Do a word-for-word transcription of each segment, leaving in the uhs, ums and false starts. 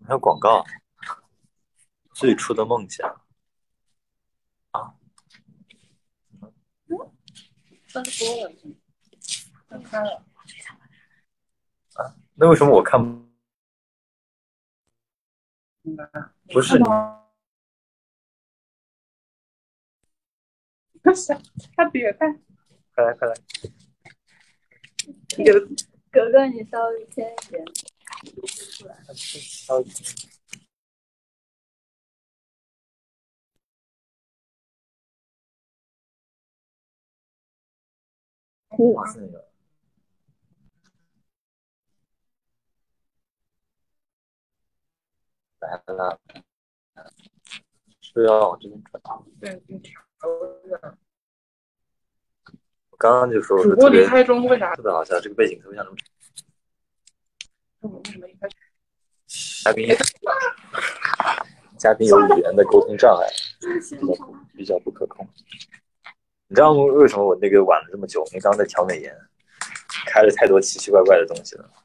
还有广告，最初的梦想啊， 嗯，分多了，分开了。 那为什么我看明白了，你不是你？ 看到差差别太， 快来快来， 有格格，你稍微偏一点，出来。 消息哇塞，来了，是要往这边转。 对，你调的。 我刚刚就说我主播离说特别开中为啥？ 特别好笑，这个背景特别像那种我为什么一开始？ 嘉宾嘉宾有语言的沟通障碍，比较不比较不可控。你知道为什么我那个晚了这么久？因为刚刚在调美颜，开了太多奇奇怪怪的东西了。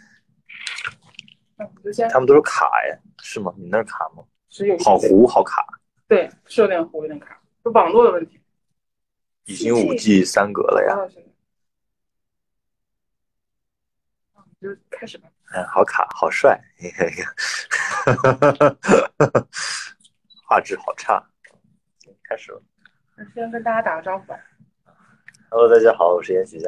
他们都是卡哎，是吗？你那儿卡吗？ 是有好糊，好卡。 对，是有点糊，有点卡，是网络的问题。 已经五 G 三格了呀。 就开始吧。 嗯，好卡，好帅，画质好差。开始了。 先跟大家打个招呼吧。 Hello，大家好，我是严许佳。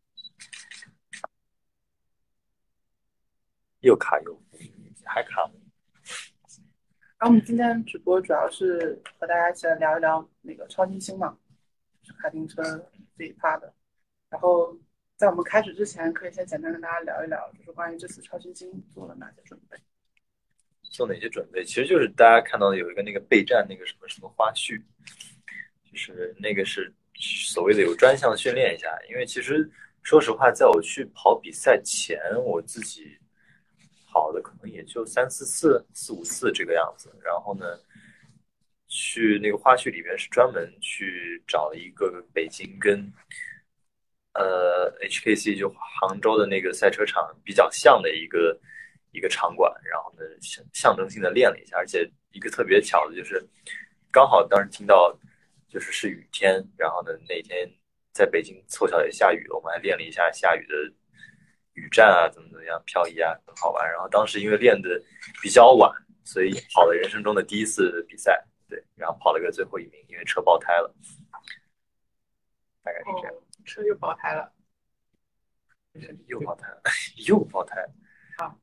又卡又还卡。 然后我们今天直播主要是和大家一起来聊一聊那个超新星嘛，是卡丁车自己发的。然后在我们开始之前，可以先简单跟大家聊一聊，就是关于这次超新星做了哪些准备。 做哪些准备？其实就是大家看到的有一个那个备战那个什么什么花絮，就是那个是所谓的有专项训练一下。因为其实说实话，在我去跑比赛前，我自己跑的可能也就三四次、四五次这个样子。然后呢，去那个花絮里面是专门去找了一个北京跟呃 H K C 就杭州的那个赛车场比较像的一个一个场馆，然后呢象象征性的练了一下。而且一个特别巧的就是，刚好当时听到就是是雨天，然后呢那天在北京凑巧也下雨了，我们还练了一下下雨的雨战啊，怎么怎么样，漂移啊，很好玩。然后当时因为练的比较晚，所以跑了人生中的第一次比赛，对，然后跑了个最后一名，因为车爆胎了，大概是这样。 哦，车又爆胎了。 又爆胎了，又爆胎。 好，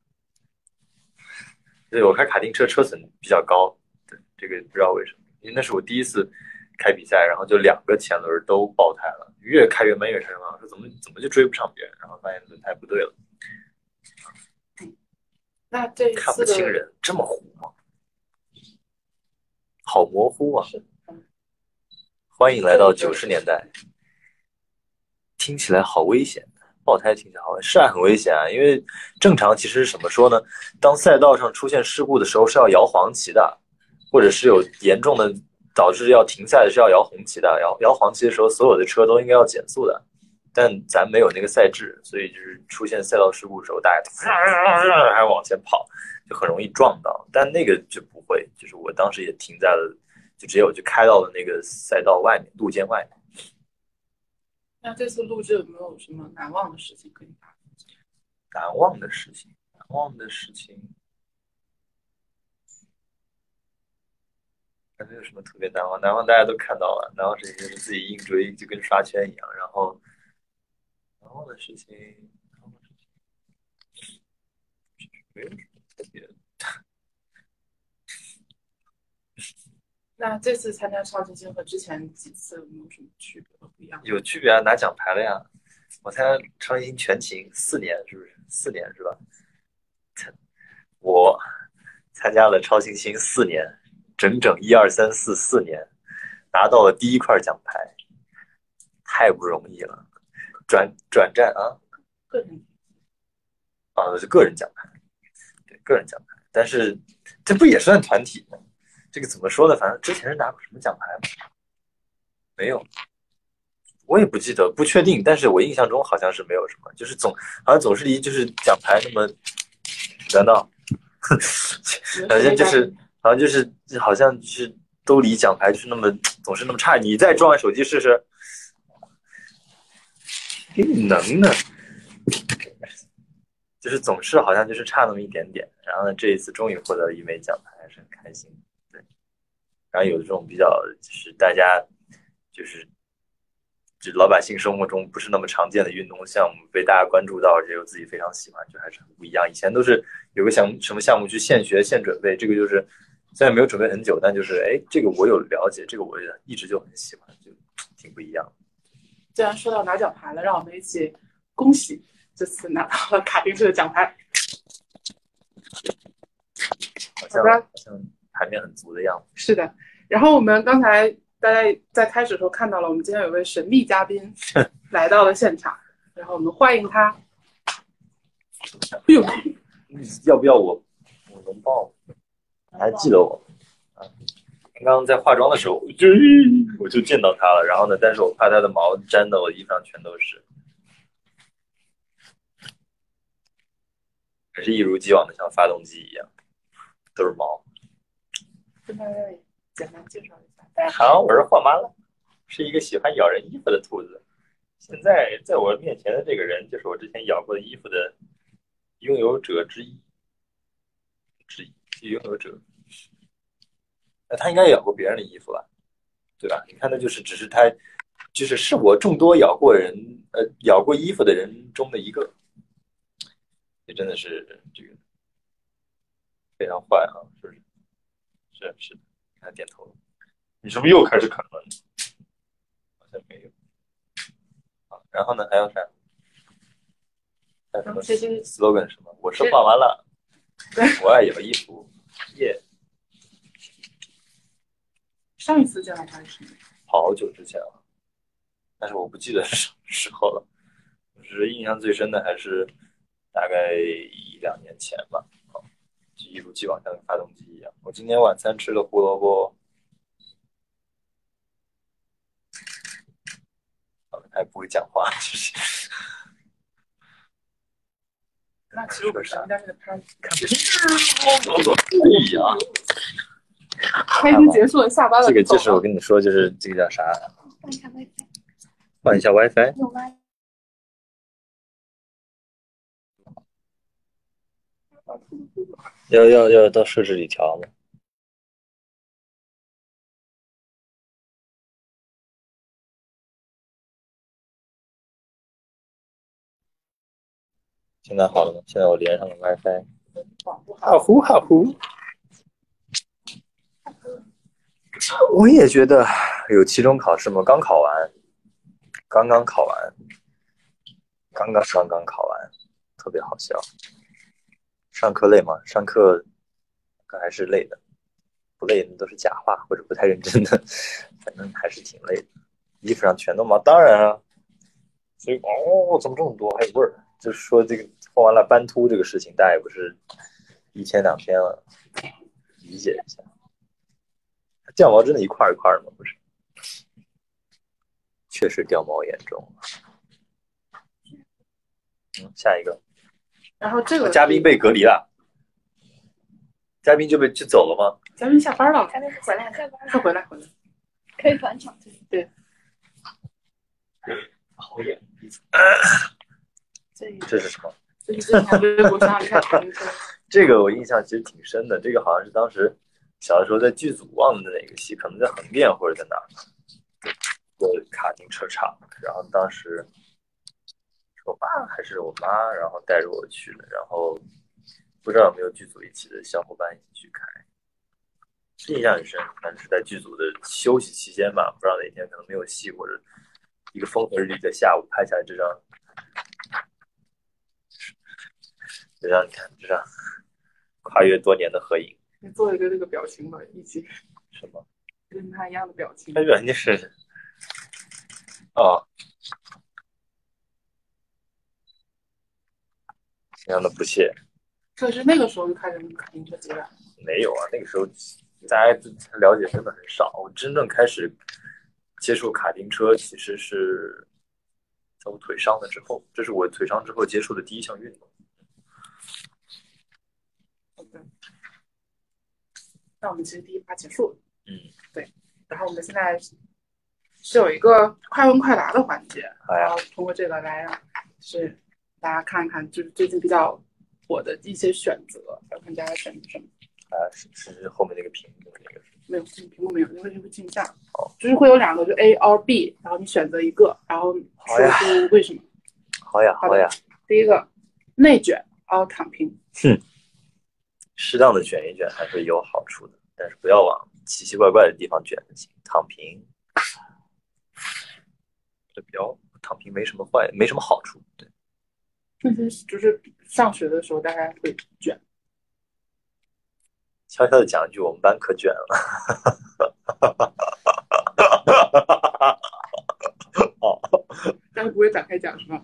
对，我开卡丁车车损比较高，对，这个不知道为什么，因为那是我第一次开比赛，然后就两个前轮都爆胎了，越开越慢，越开越慢，我说怎么怎么就追不上别人，然后发现轮胎不对了。 那这一看不次的清人，这么糊吗？好模糊啊！ 是，嗯， 欢迎来到九十年代，听起来好危险。爆胎听起来好危险，是啊，很危险啊。因为正常其实怎么说呢？当赛道上出现事故的时候是要摇黄旗的，或者是有严重的导致要停赛的是要摇红旗的。摇摇黄旗的时候，所有的车都应该要减速的。但咱没有那个赛制，所以就是出现赛道事故的时候，大家还往前跑，就很容易撞到。但那个就不会，就是我当时也停在了，就直接我就开到了那个赛道外面，路肩外面。 那这次录制有没有什么难忘的事情可以发生？ 难忘的事情，难忘的事情，还没有什么特别难忘。难忘大家都看到了，难忘事情就是自己硬追，就跟刷圈一样。然后难忘的事情，难忘的事情没有什么特别。 那这次参加超新星和之前几次有没有什么区别和不一样？ 有区别啊，拿奖牌了呀！我参加超新星全勤四年，是不是？四年是吧？我参加了超新星四年，整整一二三四四年，拿到了第一块奖牌，太不容易了。转转战啊， 个人啊，是个人奖牌，对，个人奖牌。但是这不也算团体吗？这个怎么说呢？反正之前是拿过什么奖牌吗？没有，我也不记得，不确定。但是我印象中好像是没有什么，就是总好像总是离就是奖牌那么，难道好像就是好像就是好像就是兜里奖牌就是那么总是那么差，你再装手机试试，能呢？就是总是好像就是差那么一点点，然后呢，这一次终于获得了一枚奖牌，还是很开心。对，然后有这种比较就是大家就是就老百姓生活中不是那么常见的运动项目被大家关注到，而且又自己非常喜欢，就还是很不一样。以前都是有个项目什么项目去现学现准备，这个就是虽然没有准备很久，但就是哎，这个我有了解，这个我一直就很喜欢，就挺不一样。 既然说到拿奖牌了，让我们一起恭喜这次拿到了卡丁车的奖牌。 好像好像牌面很足的样子。 是的，然后我们刚才大家在开始的时候看到了，我们今天有一位神秘嘉宾来到了现场，然后我们欢迎他。哎呦， 要不要我我能抱？还记得我啊？刚刚在化妆的时候，我就我就见到他了，然后呢，但是我怕他的毛粘到我衣服上全都是，还是一如既往的像发动机一样，都是毛。 跟大家简单介绍一下。 大家好，我是霍麻了，是一个喜欢咬人衣服的兔子。现在在我面前的这个人，就是我之前咬过的衣服的拥有者之一，之一拥有者。那他应该咬过别人的衣服吧？对吧？你看，那就是只是他，就是是我众多咬过人，呃，咬过衣服的人中的一个。也真的是这个非常坏啊，是不是？是是的，看他点头了。你是不是又开始啃了？好像没有。啊，然后呢？还有啥？还有什么 slogan 什么？我是画完了，我爱咬衣服，耶、yeah ！ 上一次见到他是什么？ 好久之前了，但是我不记得是什么时候了。就是印象最深的还是大概一两年前吧。就一如既往像个发动机一样。我今天晚餐吃了胡萝卜，他也不会讲话，就是。 那其实我是应该是拍。 哎呀， 他已经结束了，下班了。 这个就是我跟你说，就是这个叫啥？ 换一下 WiFi。 换一下 WiFi。 有 WiFi。 要要要到设置里调吗？现在好了吗？现在我连上了 WiFi。哈呼哈呼。我也觉得有期中考试吗？刚考完，刚刚考完，刚刚刚刚考完，特别好笑。上课累吗？上课还是累的，不累那都是假话或者不太认真的，反正还是挺累的。衣服上全都毛，当然啊。所以哦，怎么这么多，还有味儿？就是说这个画完了斑秃这个事情，大家也不是一天两天了，理解一下。掉毛真的一块一块的吗？不是，确实掉毛严重。嗯，下一个。 然后这个嘉宾被隔离了，嘉宾就被就走了吗？ 嘉宾下班了， 嘉宾回来，下班他回来回来， 可以返场。 对。 好眼。 这这是什么？ 这是之前微博上看卡丁车。 这个我印象其实挺深的，这个好像是当时小的时候在剧组忘了哪个戏，可能在横店或者在哪儿，做卡丁车场，然后当时是我爸还是我妈，然后带着我去的，然后不知道有没有剧组一起的小伙伴一起去开，是印象很深。反正是在剧组的休息期间吧，不知道哪天可能没有戏，或者一个风和日丽的下午拍下来这张，这张你看这张跨越多年的合影。 你做一个这个表情吧，一起。 什么？ 跟他一样的表情。 他表情是，哦，非常的不屑。 可是那个时候就开始卡丁车节了。 没有啊，那个时候大家了解真的很少。我真正开始接触卡丁车，其实是在我腿伤了之后，这是我腿伤之后接触的第一项运动。 那我们其实第一趴结束了。 嗯， 对。然后我们现在是有一个快问快答的环节， 好呀然后通过这个来让就是大家看看，就是最近比较火的一些选择，要看大家选什么。 啊，是是后面那个屏幕那个。 没有，屏幕没有，因为这个镜像，就是会有两个，就 A or B，然后你选择一个，然后说出为什么。 好呀，好呀。 第一个，内卷 or 躺平。 哼，适当的卷一卷还是有好处的，但是不要往奇奇怪怪的地方卷就行。躺平，这比较躺平没什么坏，没什么好处。对， 那些就是上学的时候大家会卷。 悄悄的讲一句，我们班可卷了。 但是不会展开讲是吧？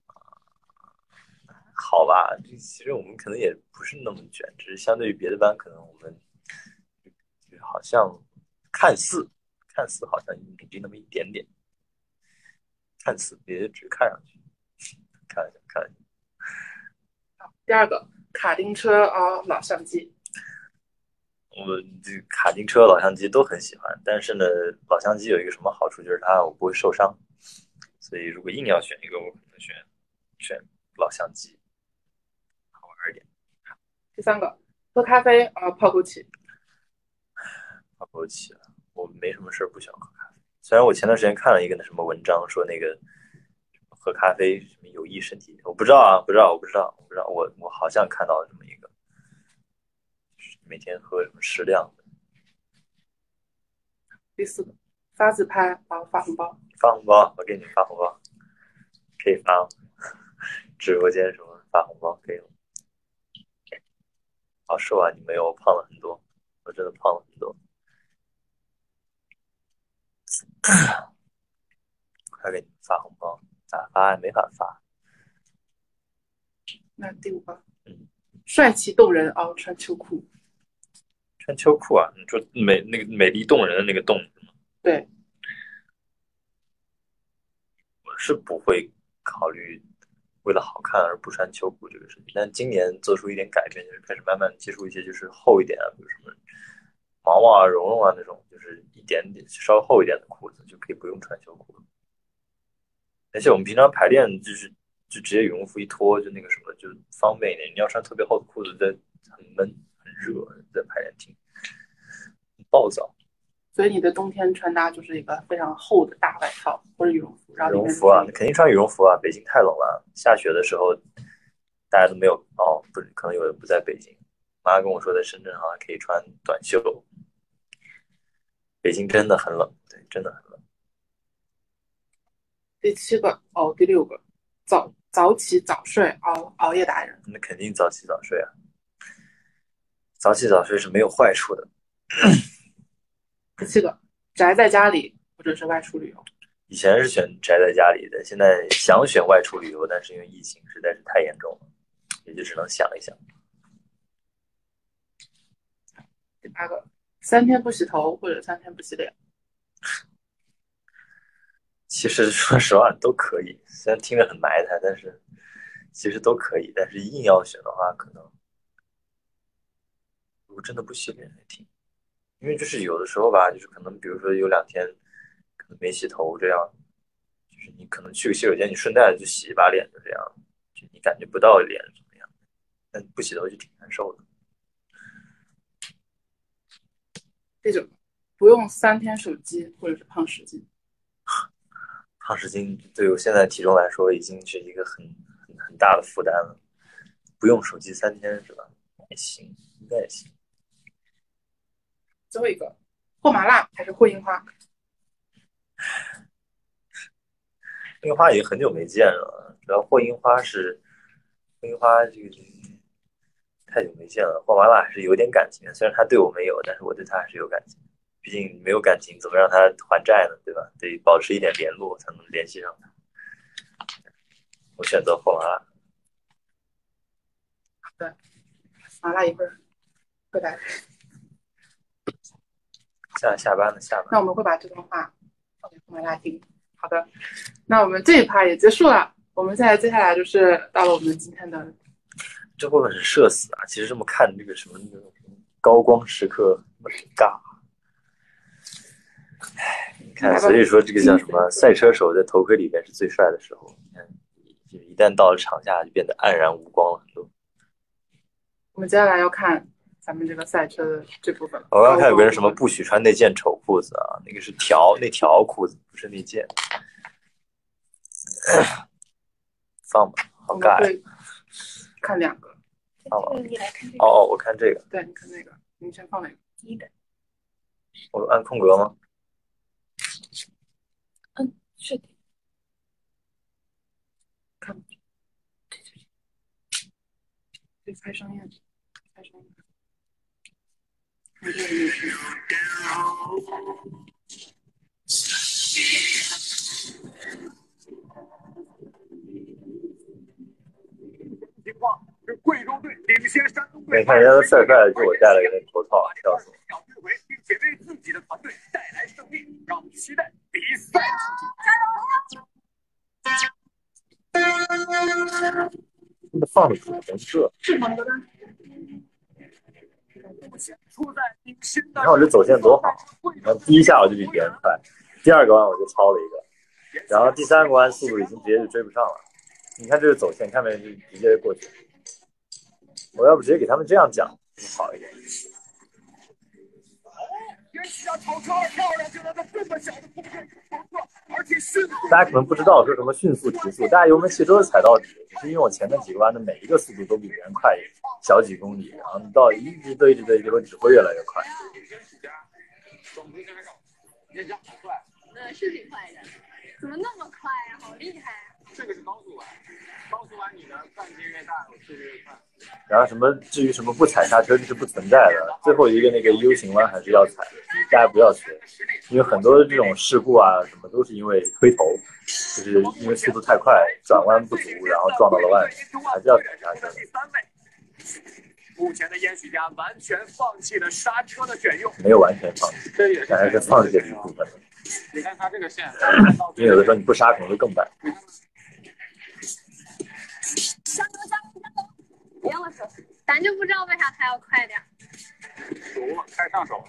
好吧，其实我们可能也不是那么卷，只是相对于别的班，可能我们就好像看似看似好像领进那么一点点，看似也只是看上去，看一下看一下。 好，第二个，卡丁车啊，老相机。 我这卡丁车、老相机都很喜欢，但是呢，老相机有一个什么好处，就是它我不会受伤，所以如果硬要选一个，我可能选选老相机，好玩一点。 第三个，喝咖啡啊，泡枸杞。 泡枸杞，我没什么事不喜欢喝咖啡。虽然我前段时间看了一个那什么文章，说那个喝咖啡什么有益身体，我不知道啊，不知道，我不知道，我不知道，我我好像看到了这么一个，每天喝什么适量的。 第四个，发自拍啊，发红包。 发红包，我给你发红包，可以发，直播间什么发红包可以了。好瘦啊，你没有，我胖了很多，我真的胖了很多。快给你发红包，咋发也没法发。 那第五个， 嗯， 帅气动人啊，穿秋裤。 穿秋裤啊？你说美那个美丽动人的那个动是吗？ 对， 我是不会考虑为了好看而不穿秋裤这个事情，但今年做出一点改变，就是开始慢慢接触一些就是厚一点啊，比如什么毛毛啊、绒绒啊那种，就是一点点稍微厚一点的裤子就可以不用穿秋裤了。而且我们平常排练就是就直接羽绒服一脱就那个什么就方便一点，你要穿特别厚的裤子在很闷很热，在排练厅很暴躁。 所以你的冬天穿搭就是一个非常厚的大外套或者羽绒服，然后羽绒服啊，肯定穿羽绒服啊，北京太冷了，下雪的时候大家都没有哦，不是，可能有人不在北京。妈跟我说在深圳好像可以穿短袖，北京真的很冷，对，真的很冷。 第七个哦，第六个，早早起早睡熬熬夜达人。 那肯定早起早睡啊，早起早睡是没有坏处的。 第七个，宅在家里或者是外出旅游。 以前是选宅在家里的，现在想选外出旅游，但是因为疫情实在是太严重了，也就只能想一想。 第八个，三天不洗头或者三天不洗脸。 其实说实话都可以，虽然听着很埋汰，但是其实都可以。但是硬要选的话，可能如果真的不洗脸还挺，因为就是有的时候吧，就是可能比如说有两天可能没洗头这样，就是你可能去个洗手间，你顺带着就洗一把脸，就这样，就你感觉不到脸怎么样，但不洗头就挺难受的。 第九个，不用三天手机或者是胖十斤。 胖十斤对我现在体重来说已经是一个很很很大的负担了，不用手机三天是吧？还行，应该也行。 最后一个，和麻辣还是和樱花？ 樱花已经很久没见了，主要和樱花是和樱花这个太久没见了，和麻辣还是有点感情的，虽然他对我没有，但是我对他还是有感情。毕竟没有感情，怎么让他还债呢？对吧？得保持一点联络才能联系上他。我选择和麻辣。 对，麻辣一会儿会来。 下下班了，下班了。 那我们会把这段话放给和麻辣听。好的，那我们这一趴也结束了。我们现在接下来就是到了我们今天的。 这部分是社死啊！其实这么看，这个什么高光时刻那么尬。唉，你看，所以说这个叫什么？赛车手在头盔里边是最帅的时候。你看，一旦到了场下，就变得黯然无光了很多。 我们接下来要看咱们这个赛车的这部分。 我刚看有个人什么不许穿那件丑裤子啊，那个是条那条裤子，不是那件。放吧，好尬呀！ 看两个。 放吧。 你来看这个。 哦哦，我看这个。 对，你看那个，你先放哪个？ 第一个。 我按空格吗？ 嗯，是的。 看不见。对，开声音，开声音。看这个也是。 情况是贵州队领先山东队。 你看人家帅帅的，给我戴了一个头套，笑死我。 小队回，并且为自己的团队带来胜利，让我们期待比赛。 这放的可能是。 是吗？哥的。 你看我这走线多好，然后第一下我就比别人快，第二个弯我就超了一个，然后第三个弯速度已经直接就追不上了。你看这个走线，看没就直接过去。我要不直接给他们这样讲，就好一点。大家可能不知道说什么迅速提速，大家油门其实都是踩到底，只是因为我前面几个弯的每一个速度都比别人快小几公里，然后到一直都一直都一直会只会越来越快。 嗯，是挺快的，怎么那么快呀、啊？好厉害啊！ 这个是高速弯，高速弯你的半径越大，我速度越快。 然后什么至于什么不踩刹车这是不存在的，最后一个那个 U 型弯还是要踩，大家不要学，因为很多的这种事故啊什么都是因为推头，就是因为速度太快，转弯不足，然后撞到了外面，还是要踩刹车的。 目前的烟许家完全放弃了刹车的选用， 没有完全放弃，但还是放弃了一部分。 你看它这个线， 因为有的时候你不刹可能会更慢。 加油加油加油！别了手，咱就不知道为啥他要快点。 熟了，开上手。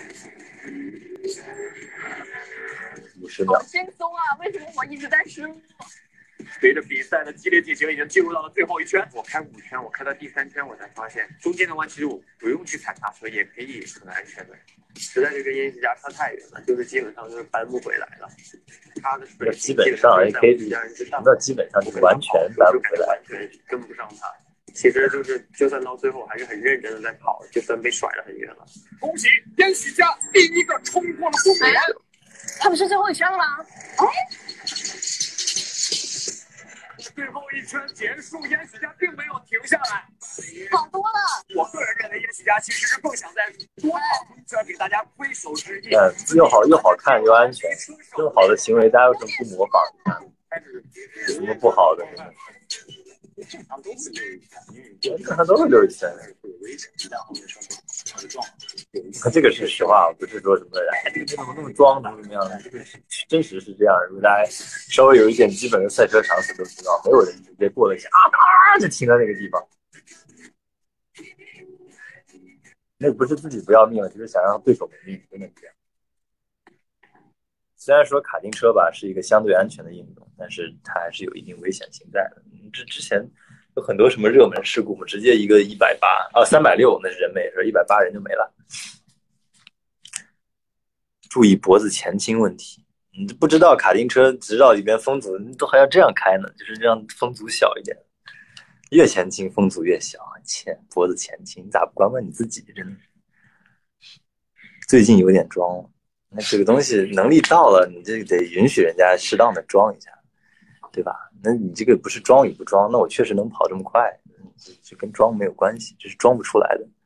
五十秒。 好轻松啊！为什么我一直在失误？ 随着比赛的激烈进行，已经进入到了最后一圈。我开五圈，我开到第三圈，我才发现中间的弯其实我不用去踩刹车，也可以很安全的。实在是跟烟许家差太远了，就是基本上就是扳不回来了。他的水基本上 A K 那基本上就是完全扳不回来， 完全跟不上他。其实就是，就算到最后还是很认真的在跑，就算被甩了很远了。恭喜烟许家第一个冲过了终点。 他不是最后一圈了吗？哎。 最后一圈结束，烟许家并没有停下来， 好多了。 我个人认为烟许家其实是更想再多跑一圈，给大家挥手致意。 嗯，又好又好看又安全，这么好的行为，大家为什么不模仿一下？有什么不好的？ 正常都是溜一圈， 正常都是溜一圈。这个是实话，不是说什么哎，这个怎么那么装，怎么怎么样？这个是真实是这样。如果大家稍微有一点基本的赛车常识都知道，没有人直接过了一下啊，咔就停在那个地方。那不是自己不要命了，就是想让对手没命，真的是这样。虽然说卡丁车吧是一个相对安全的运动，但是它还是有一定危险性在的。这之前有很多什么热门事故嘛，直接一个一百八啊，三百六那是人没事，一百八人就没了。注意脖子前倾问题，你不知道卡丁车直道里边风阻你都还要这样开呢，就是让风阻小一点，越前倾风阻越小，前脖子前倾，你咋不管管你自己？真的是，最近有点装了。那这个东西能力到了，你这得允许人家适当的装一下，对吧？那你这个不是装与不装，那我确实能跑这么快，这跟装没有关系，这是装不出来的。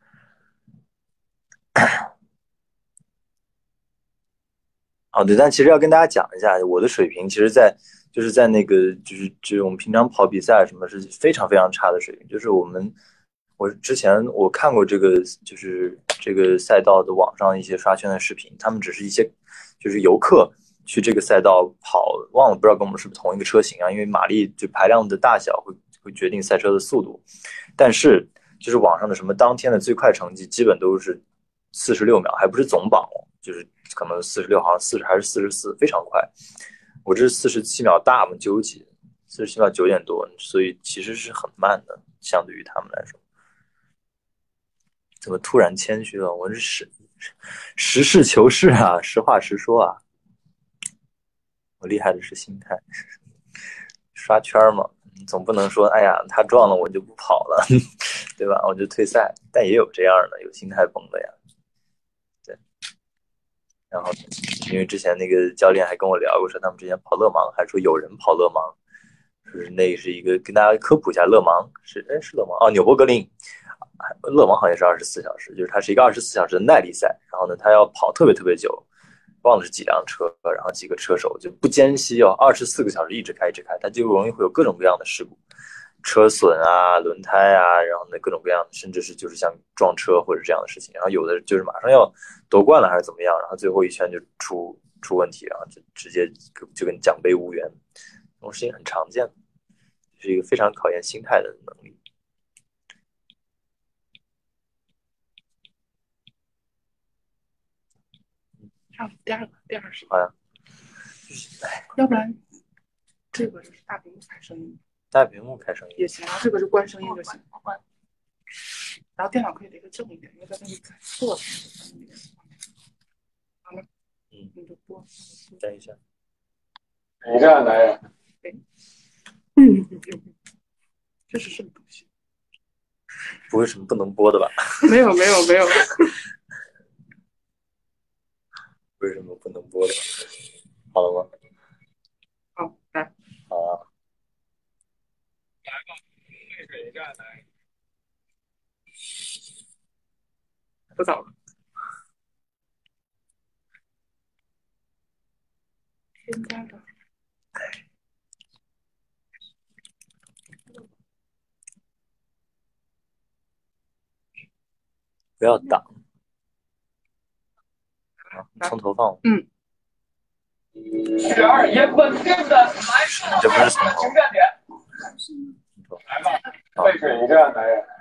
哦，对，但其实要跟大家讲一下，我的水平其实在就是在那个就是就是我们平常跑比赛什么是非常非常差的水平，就是我们我之前我看过这个就是这个赛道的网上一些刷圈的视频，他们只是一些就是游客去这个赛道跑，忘了不知道跟我们是不是同一个车型啊，因为马力就排量的大小会会决定赛车的速度，但是就是网上的什么当天的最快成绩基本都是四十六秒，还不是总榜哦，就是可能四十六，好像四十还是四十四，非常快。我这是四十七秒大嘛，九几，四十七秒九点多，所以其实是很慢的，相对于他们来说。怎么突然谦虚了？我是实实事求是啊，实话实说啊。我厉害的是心态，刷圈嘛，总不能说哎呀他撞了我就不跑了，对吧？我就退赛。但也有这样的，有心态崩的呀。对。然后因为之前那个教练还跟我聊过，说他们之前跑勒芒，还说有人跑勒芒，就是那是一个跟大家科普一下，勒芒是哎是勒芒哦，纽博格林。勒芒好像是二十四小时，就是它是一个二十四小时的耐力赛。然后呢，它要跑特别特别久，忘了是几辆车，然后几个车手就不间隙要二十四个小时一直开一直开，它就容易会有各种各样的事故，车损啊、轮胎啊，然后呢各种各样的，甚至是就是像撞车或者这样的事情。然后有的就是马上要夺冠了还是怎么样，然后最后一圈就出出问题，然后就直接就跟奖杯无缘。这种事情很常见，是一个非常考验心态的能力。 还有第二个，第二个是， 好呀， 要不然这个就是大屏幕开声音， 大屏幕开声音也行啊，这个就关声音就行。然后电脑可以离得正一点，因为在那里在错的。好了， 嗯， 你就播。 等一下， 你这样男人， 嗯，这是什么东西？ 不会什么不能播的吧？ 没有没有没有。 为什么不能播的？好了吗？ 好，来。 好啊。 来吧，泪水站来。 不早了。添加的。 不要挡。从头放。 嗯。 雪儿也稳定的来你这不是从头。 停站点。来吧，泪水你这样男人。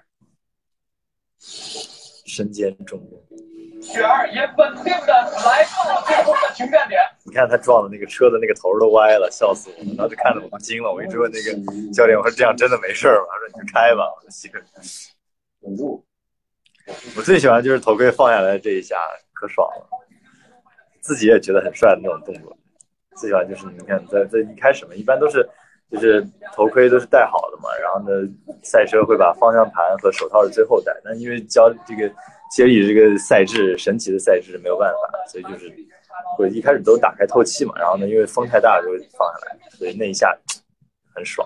身兼重任。 雪儿也稳定的来到最后的停站点。 你看他撞的那个车的那个头都歪了，笑死我了。然后就看着我都惊了。我一直问那个教练，我说这样真的没事吗？他说你就开吧。我说行。稳住。我最喜欢就是头盔放下来这一下，可爽了。自己也觉得很帅的那种动作。最喜欢就是你看在在一开始嘛，一般都是就是头盔都是戴好的嘛，然后呢赛车会把方向盘和手套是最后戴，但因为教这个接力这个赛制神奇的赛制没有办法，所以就是我一开始都打开透气嘛，然后呢因为风太大就会放下来，所以那一下很爽。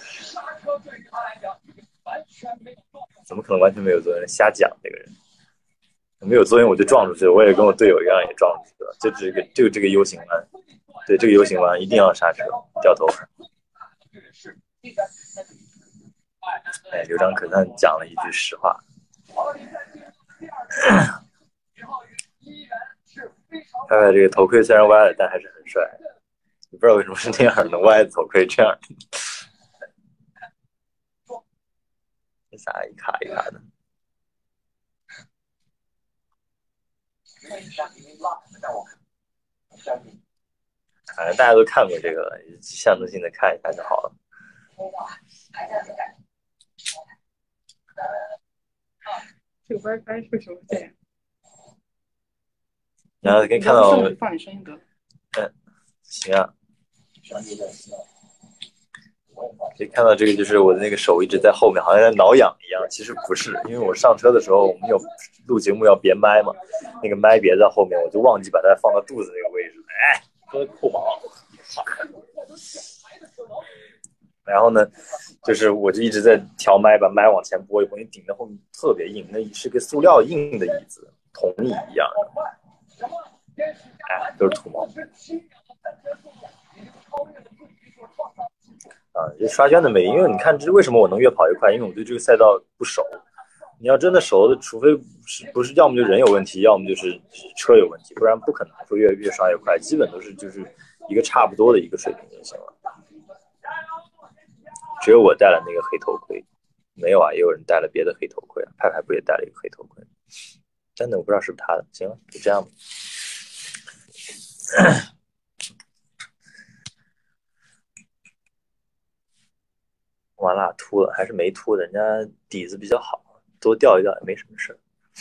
怎么可能完全没有作用？瞎讲这个人。没有作用我就撞出去了，我也跟我队友一样也撞出去了。就这个就这个 U 型弯，对这个 U 型弯一定要刹车，掉头。哎，刘璋可算讲了一句实话。看看这个头盔虽然歪了，但还是很帅。你不知道为什么是那样的歪的头盔这样。这啥一卡一卡的。反正大家都看过这个了，象征性的看一下就好了。 这个 WiFi 为什么这样？ 然后可以看到， 放你声音得。 嗯，行啊。可以看到这个就是我的那个手一直在后面，好像在挠痒一样。其实不是，因为我上车的时候我们有录节目要别麦嘛，那个麦别在后面，我就忘记把它放到肚子那个位置。哎，哥裤毛。然后呢，就是我就一直在调麦，把麦往前拨一拨，因为顶在后面特别硬，那是个塑料硬的椅子，铜椅一样的。哎，都是土毛。啊，就刷圈的美，因为你看，这为什么我能越跑越快？因为我对这个赛道不熟。你要真的熟的，除非是不是要么就人有问题，要么就是车有问题，不然不可能说越越刷越快。基本都是就是一个差不多的一个水平就行了。只有我戴了那个黑头盔，没有啊，也有人戴了别的黑头盔啊。派派不也戴了一个黑头盔？ 真的我不知道是不是他的。行了，就这样吧。完了，秃了还是没秃的，人家底子比较好，多掉一掉也没什么事。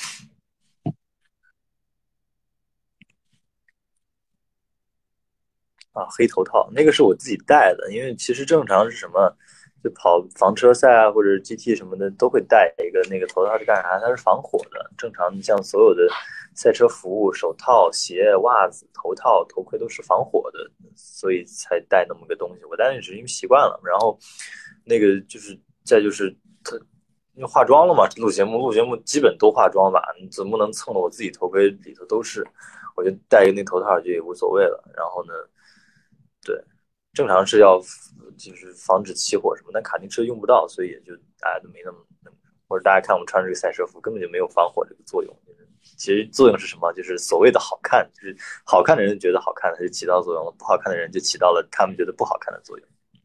啊，黑头套那个是我自己戴的，因为其实正常是什么，就跑房车赛啊或者 G T 什么的都会戴一个那个头套，是干啥？它是防火的。正常你像所有的赛车服务，手套、鞋、袜子、头套、头盔都是防火的，所以才戴那么个东西。我戴那只是因为习惯了，然后那个就是再就是特因为化妆了嘛，录节目录节目基本都化妆吧，你总不能蹭的我自己头盔里头都是，我就戴一个那头套就也无所谓了。然后呢，对，正常是要就是防止起火什么，但卡丁车用不到，所以也就大家都没那么那么，或者大家看我们穿这个赛车服根本就没有防火这个作用。就是其实作用是什么？就是所谓的好看，就是好看的人觉得好看，它就起到作用了；不好看的人就起到了他们觉得不好看的作用。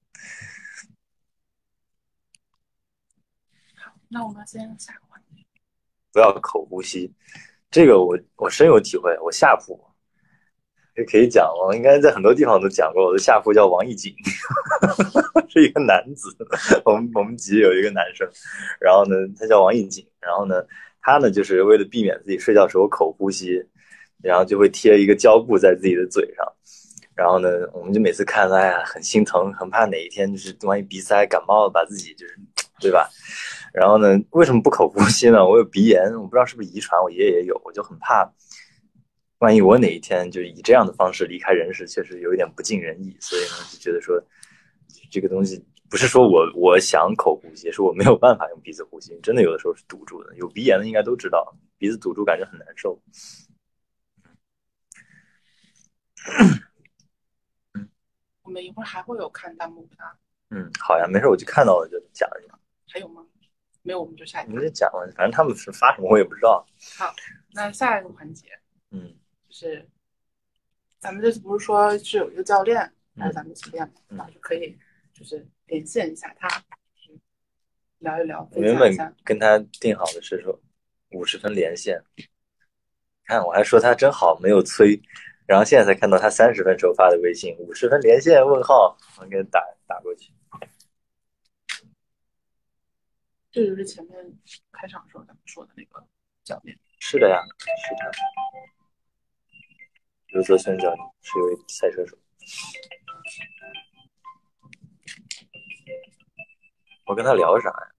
好，那我们先下个环节。 不要口呼吸，这个我我深有体会。我下铺这可以讲，我应该在很多地方都讲过。我的下铺叫王一锦，是一个男子。我们我们级有一个男生，然后呢，他叫王一锦，然后呢，他呢就是为了避免自己睡觉时候口呼吸，然后就会贴一个胶布在自己的嘴上。然后呢，我们就每次看，哎呀，很心疼，很怕哪一天就是万一鼻塞感冒了，把自己就是，对吧？然后呢，为什么不口呼吸呢？我有鼻炎，我不知道是不是遗传，我爷爷也有，我就很怕，万一我哪一天就以这样的方式离开人世，确实有一点不尽人意。所以呢，就觉得说，这个东西不是说我我想口呼吸，是我没有办法用鼻子呼吸，真的有的时候是堵住的。有鼻炎的应该都知道，鼻子堵住感觉很难受。 我们一会儿还会有看弹幕的。 嗯，好呀，没事，我就看到了就讲一讲。 还有吗？没有，我们就下一个。 你就讲了，反正他们是发什么我也不知道。 好，那下一个环节， 嗯， 就是咱们这次不是说是有一个教练来嗯咱们一起练嘛， 嗯然后就可以就是连线一下他，就是聊一聊， 我原本分享一下。 跟他定好的是说五十分连线，看我还说他真好，没有催，然后现在才看到他三十分时候发的微信，五十分连线问号，我给他打打过去。 这就是前面开场的时候咱们说的那个教练。 是的呀，是的，刘泽轩教练是一位赛车手。我跟他聊啥呀？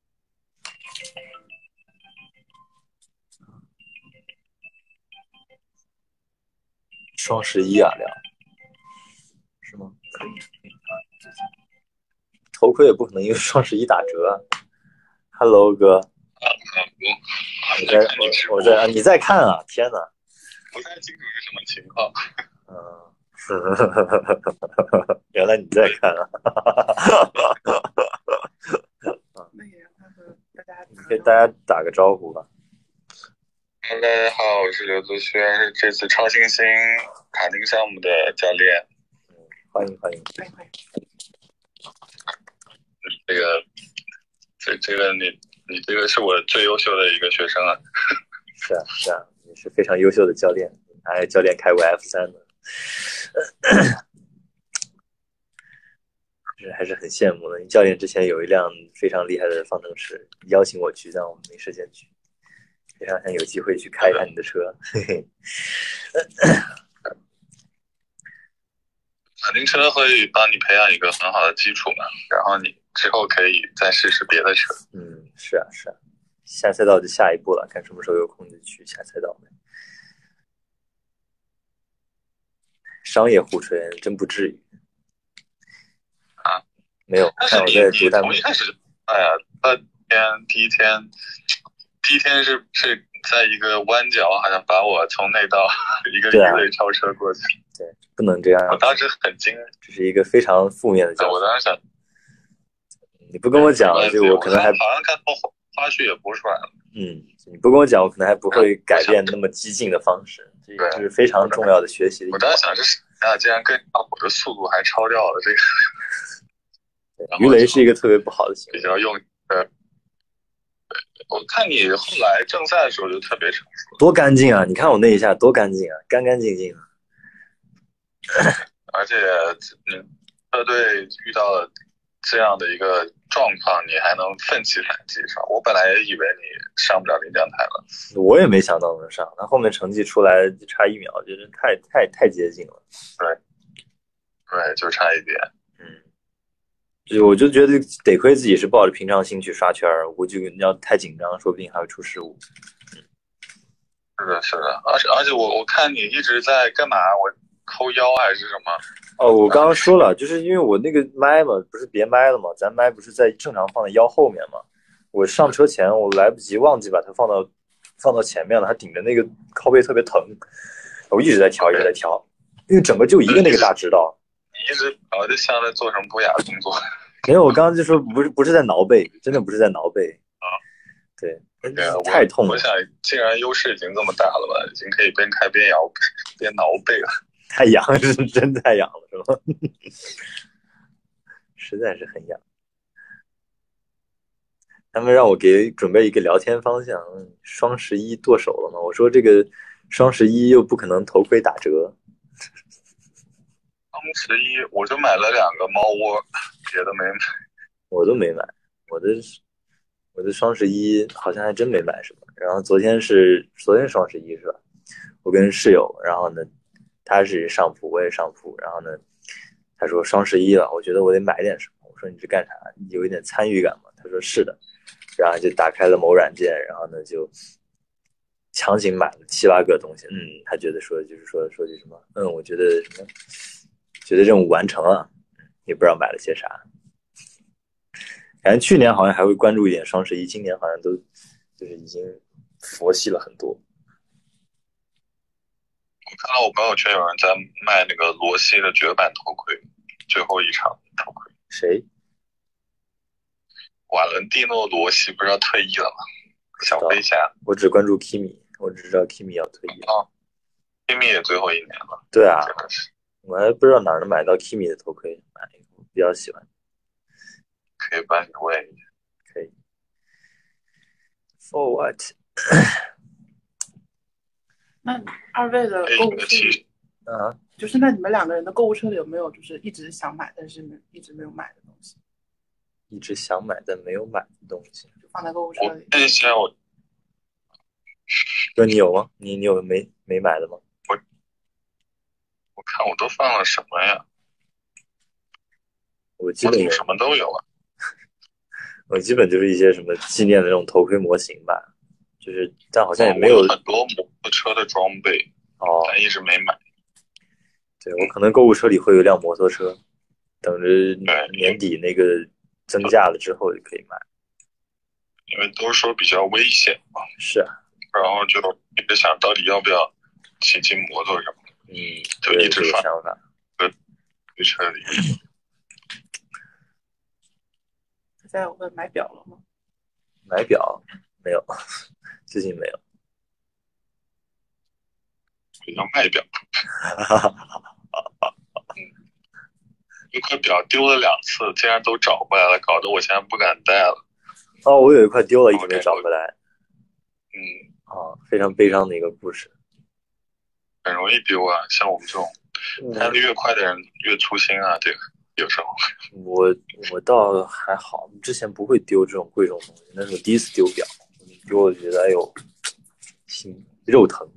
双十一啊，聊是吗？可以，可以。头盔也不可能因为双十一打折啊。Hello 哥，你在我我在啊你在看啊？天哪！ 不太清楚是什么情况。 嗯，原来你在看啊！ 那也让他和大家给大家打个招呼吧。 大家好，我是刘泽轩，是这次超新星卡丁项目的教练。 嗯，欢迎欢迎。 欢迎欢迎。 这个，这这个你你这个是我最优秀的一个学生啊。 是啊是啊，你是非常优秀的教练，还教练开过 F 三的。是还是很羡慕的。你教练之前有一辆非常厉害的方程式，邀请我去，但我们没时间去。非常想有机会去开一下你的车。嘿嘿。 卡丁车会帮你培养一个很好的基础嘛，然后你之后可以再试试别的车。 嗯，是啊是啊，下赛道就下一步了，看什么时候有空就去下赛道呗。商业互吹真不至于啊， 没有。 但是你你从一开始，哎呀，他天第一天，第一天是是在一个弯角，好像把我从那道一个鱼雷超车过去。 对，不能这样。 我当时很惊， 这是一个非常负面的教训。 我当时想， 你不跟我讲，就我可能还好像看到花絮也播出来了。 嗯，你不跟我讲，我可能还不会改变那么激进的方式。这也是非常重要的学习的一环。 我当时想，这是啊，竟然跟我的速度还超掉了这个。 鱼雷是一个特别不好的行为。 比较用呃， 我看你后来正赛的时候就特别成熟， 多干净啊！你看我那一下多干净啊，干干净净啊。 而且嗯，车队遇到了这样的一个状况，你还能奋起反击上。我本来也以为你上不了领奖台了， 我也没想到能上，他后面成绩出来就差一秒，真是太太太接近了。 对，对，就差一点。 嗯，就我就觉得得亏自己是抱着平常心去刷圈儿，我就要太紧张，说不定还会出失误。 是的，是的，而且而且我我看你一直在干嘛？我抠腰还是什么？ 哦，我刚刚说了，就是因为我那个麦嘛，不是别麦了嘛，咱麦不是在正常放在腰后面嘛。我上车前我来不及忘记把它放到放到前面了，它顶着那个靠背特别疼，我一直在调，一直在调，因为整个就一个那个大直道。 你一直搞得像在做什么不雅动作。 没有，我刚刚就说不是不是在挠背，真的不是在挠背啊。对，太痛了。 我想，既然优势已经这么大了吧，已经可以边开边摇边挠背了。 太痒是真太痒了，是吧？实在是很痒。他们让我给准备一个聊天方向，双十一剁手了吗？我说这个双十一又不可能头盔打折。 双十一我就买了两个猫窝，别的没买。 我都没买，我的我的双十一好像还真没买什么。然后昨天是昨天双十一是吧？我跟室友，然后呢，他是上铺，我也上铺，然后呢，他说双十一了，我觉得我得买点什么。我说你是干啥？有一点参与感吗？他说是的，然后就打开了某软件，然后呢就强行买了七八个东西。嗯，他觉得说就是说说句什么，嗯，我觉得什么，觉得任务完成了，也不知道买了些啥。感觉去年好像还会关注一点双十一，今年好像都就是已经佛系了很多。 我看到我朋友圈有人在卖那个罗西的绝版头盔，最后一场头盔。 谁？ 瓦伦蒂诺·罗西不知道退役了吗？小飞侠。 我只关注 Kimi， 我只知道 Kimi 要退役。 哦 ，Kimi 也最后一年了。 对啊，我还不知道哪儿能买到 Kimi 的头盔，买一个我比较喜欢。 可以帮你问一下。 可以。For what？ 那二位的购物车里， 啊， 就是那你们两个人的购物车里有没有就是一直想买但是没一直没有买的东西？ 一直想买但没有买的东西， 就放在购物车里。 那些我， 哥，你有吗？你你有没没买的吗？ 我我看我都放了什么呀？ 我基本什么都有啊。 我基本就是一些什么纪念的那种头盔模型吧，就是但好像也没有、 哦、很多摩托车的装备哦， 但一直没买。 对，我可能购物车里会有辆摩托车，等着年底那个增价了之后就可以买。 因为都说比较危险嘛。 是啊。 然后就一直想到底要不要骑骑摩托什么的。 嗯， 就一直放想法。 在车里。 现在我问买表了吗？ 买表没有，最近没有。 要卖表。嗯，一块表丢了两次，竟然都找回来了，搞得我现在不敢戴了。 哦，我有一块丢了，一直没找回来。 嗯， 啊，非常悲伤的一个故事。 很容易丢啊，像我们这种开的越快的人越粗心啊，这个有时候。 我我倒还好，之前不会丢这种贵重东西，那是我第一次丢表，丢我觉得哎呦，心肉疼。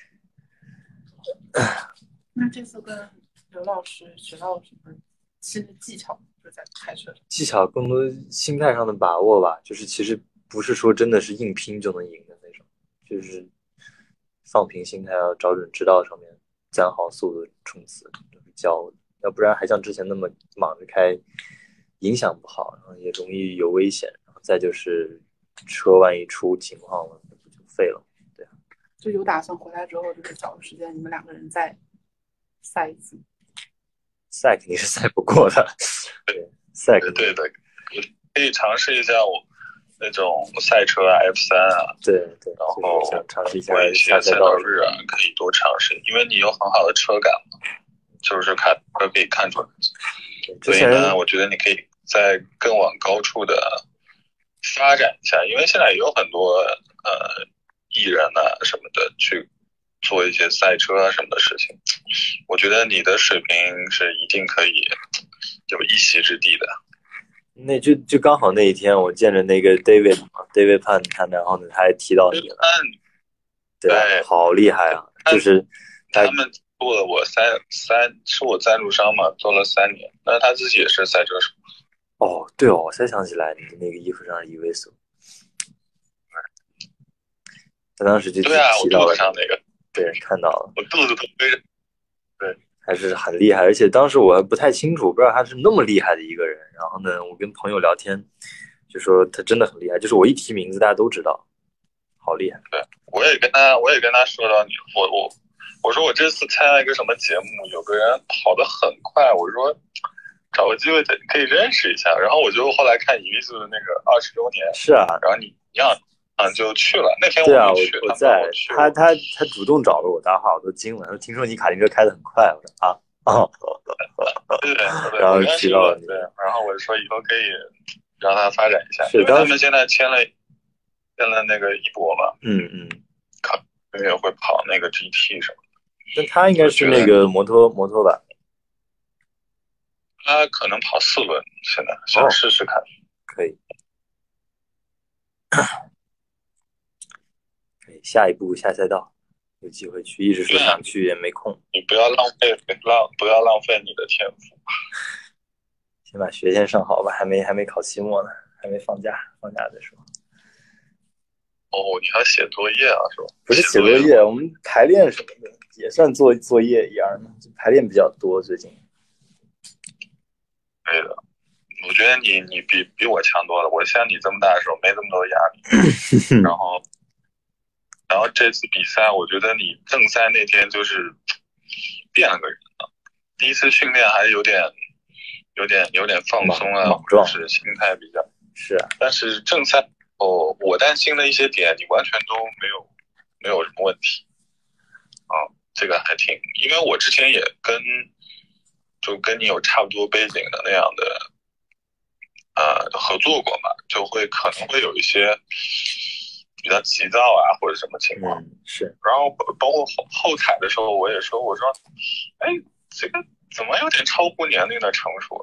那这次跟刘老师学到什么新的技巧？就在开车上。 技巧更多心态上的把握吧，就是其实不是说真的是硬拼就能赢的那种，就是放平心态，要找准直道上面降好速度冲刺，就是教，要不然还像之前那么莽着开，影响不好，然后也容易有危险，然后再就是车万一出情况了，那不就废了？对啊。 就有打算回来之后，就是找个时间，你们两个人再赛一次。 赛肯定是赛不过的，对，赛肯定对的，可以尝试一下我那种赛车啊 F 三啊， 对对， 然后想尝试一下一些赛道日啊，可以多尝试，因为你有很好的车感嘛，就是看车可以看出来。所以呢，我觉得你可以在更往高处的发展一下，因为现在也有很多呃艺人啊什么的去做一些赛车啊什么的事情，我觉得你的水平是一定可以有一席之地的。 那就就刚好那一天我见着那个 David David Pan 他，然后呢他还提到你了，对啊， 对， 好厉害啊！就是他们做了我三三是我赞助商嘛，做了三年，但是他自己也是赛车手。 哦，对哦，我才想起来你的那个衣服上是 U S O， 他当时就对啊，我提到了肚子上那个， 被人看到了， 我肚子都背着。对， 还是很厉害，而且当时我还不太清楚，不知道他是那么厉害的一个人。然后呢，我跟朋友聊天，就说他真的很厉害，就是我一提名字，大家都知道，好厉害。 对，我也跟他，我也跟他说到你，我我我说我这次参加一个什么节目，有个人跑得很快，我说找个机会可以认识一下。然后我就后来看伊丽丝的那个二十周年， 是啊， 然后你一样。嗯，就去了。那天对啊，我去我在，他他他他主动找了我搭话，我都惊了。他说听说你卡丁车开得很快，我说啊哦， 对对， 然后提到了你， 对，然后我就说以后可以让他发展一下， 是因为他们现在签了签了那个一博嘛， 嗯嗯， 可能也会跑那个 G T 什么的。 但他应该是那个摩托摩托吧？ 他可能跑四轮，现在想试试看，哦、 可以。下一步下赛道，有机会去，一直说想去也没空。 你不要浪费浪，不要浪费你的天赋。 先把学先上好吧，还没还没考期末呢，还没放假，放假再说。 哦，你还写作业啊，是吧？ 不是写作业，我们排练什么的也算做作业一样的，排练比较多最近。 对的，我觉得你你比比我强多了。我像你这么大的时候没这么多压力，然后。然后这次比赛，我觉得你正赛那天就是变了个人了。第一次训练还有点、有点、有点放松啊，或者是心态比较是啊。 但是正赛哦，我担心的一些点，你完全都没有没有什么问题。啊、嗯，这个还挺，因为我之前也跟就跟你有差不多背景的那样的呃合作过嘛，就会可能会有一些。比较急躁啊，或者什么情况、 嗯、是， 然后包括后后采的时候，我也说，我说，哎，这个怎么有点超乎年龄的成熟了？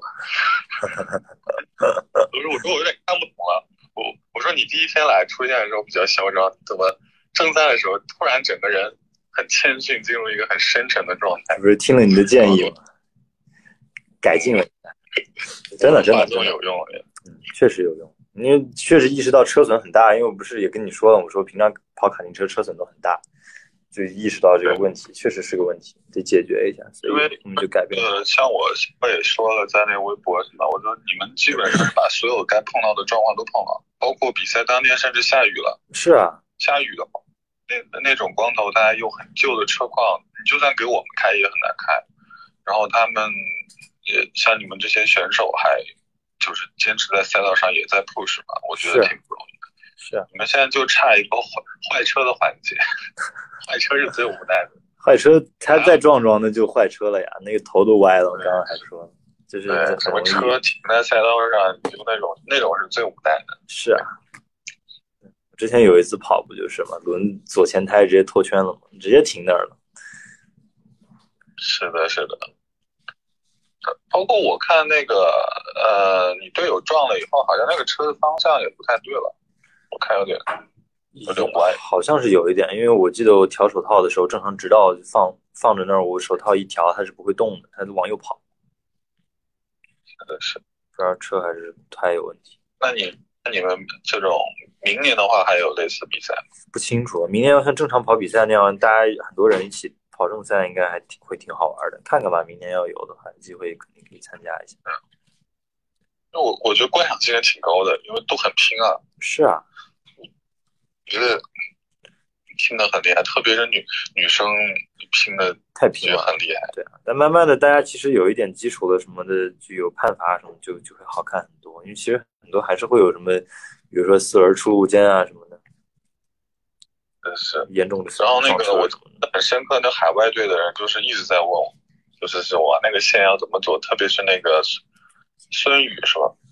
我说，我说我有点看不懂了。我我说你第一天来出现的时候比较嚣张，怎么正赛的时候突然整个人很谦逊，进入一个很深沉的状态？ 不是听了你的建议吗？改进了一下，真的真的真的有用， 嗯，确实有用。因为确实意识到车损很大，因为我不是也跟你说了，我说平常跑卡丁车车损都很大，就意识到这个问题，确实是个问题，得解决一下，所以我们就改变了。 呃，像我我也说了，在那个微博什么，我说你们基本上是把所有该碰到的状况都碰到，包括比赛当天甚至下雨了。 是啊， 下雨了，那那种光头大家又很旧的车况，你就算给我们开也很难开。然后他们也像你们这些选手还。就是坚持在赛道上也在 push 嘛，我觉得挺不容易的。 是啊， 你们现在就差一个坏坏车的环节，坏车是最无奈的。 坏车他再撞撞那就坏车了呀，那个头都歪了。我刚刚还说，就是什么车停在赛道上，就那种那种是最无奈的。 是啊，之前有一次跑步就是嘛，轮左前胎直接脱圈了嘛，直接停那儿了。 是的，是的。包括我看那个呃，你队友撞了以后，好像那个车的方向也不太对了，我看有点有点歪， 好像是有一点，因为我记得我调手套的时候，正常直道放放着那儿，我手套一调，它是不会动的，它就往右跑。 是的，是， 不知道车还是胎有问题。 那你那你们这种明年的话还有类似比赛吗？ 不清楚，明年要像正常跑比赛那样，大家很多人一起。跑正赛应该还挺会挺好玩的，看看吧，明年要有的话，机会肯定可以参加一下。 嗯，那我我觉得观赏性也挺高的，因为都很拼啊。 是啊， 我觉得拼的很厉害，特别是女女生拼的太拼了， 很厉害。 对啊，但慢慢的，大家其实有一点基础的什么的，就有判罚什么，就就会好看很多。因为其实很多还是会有什么，比如说四轮出入间啊什么的。 是严重的， 然后那个我很深刻，那海外队的人就是一直在问我，就是是我那个线要怎么走，特别是那个孙宇是吧？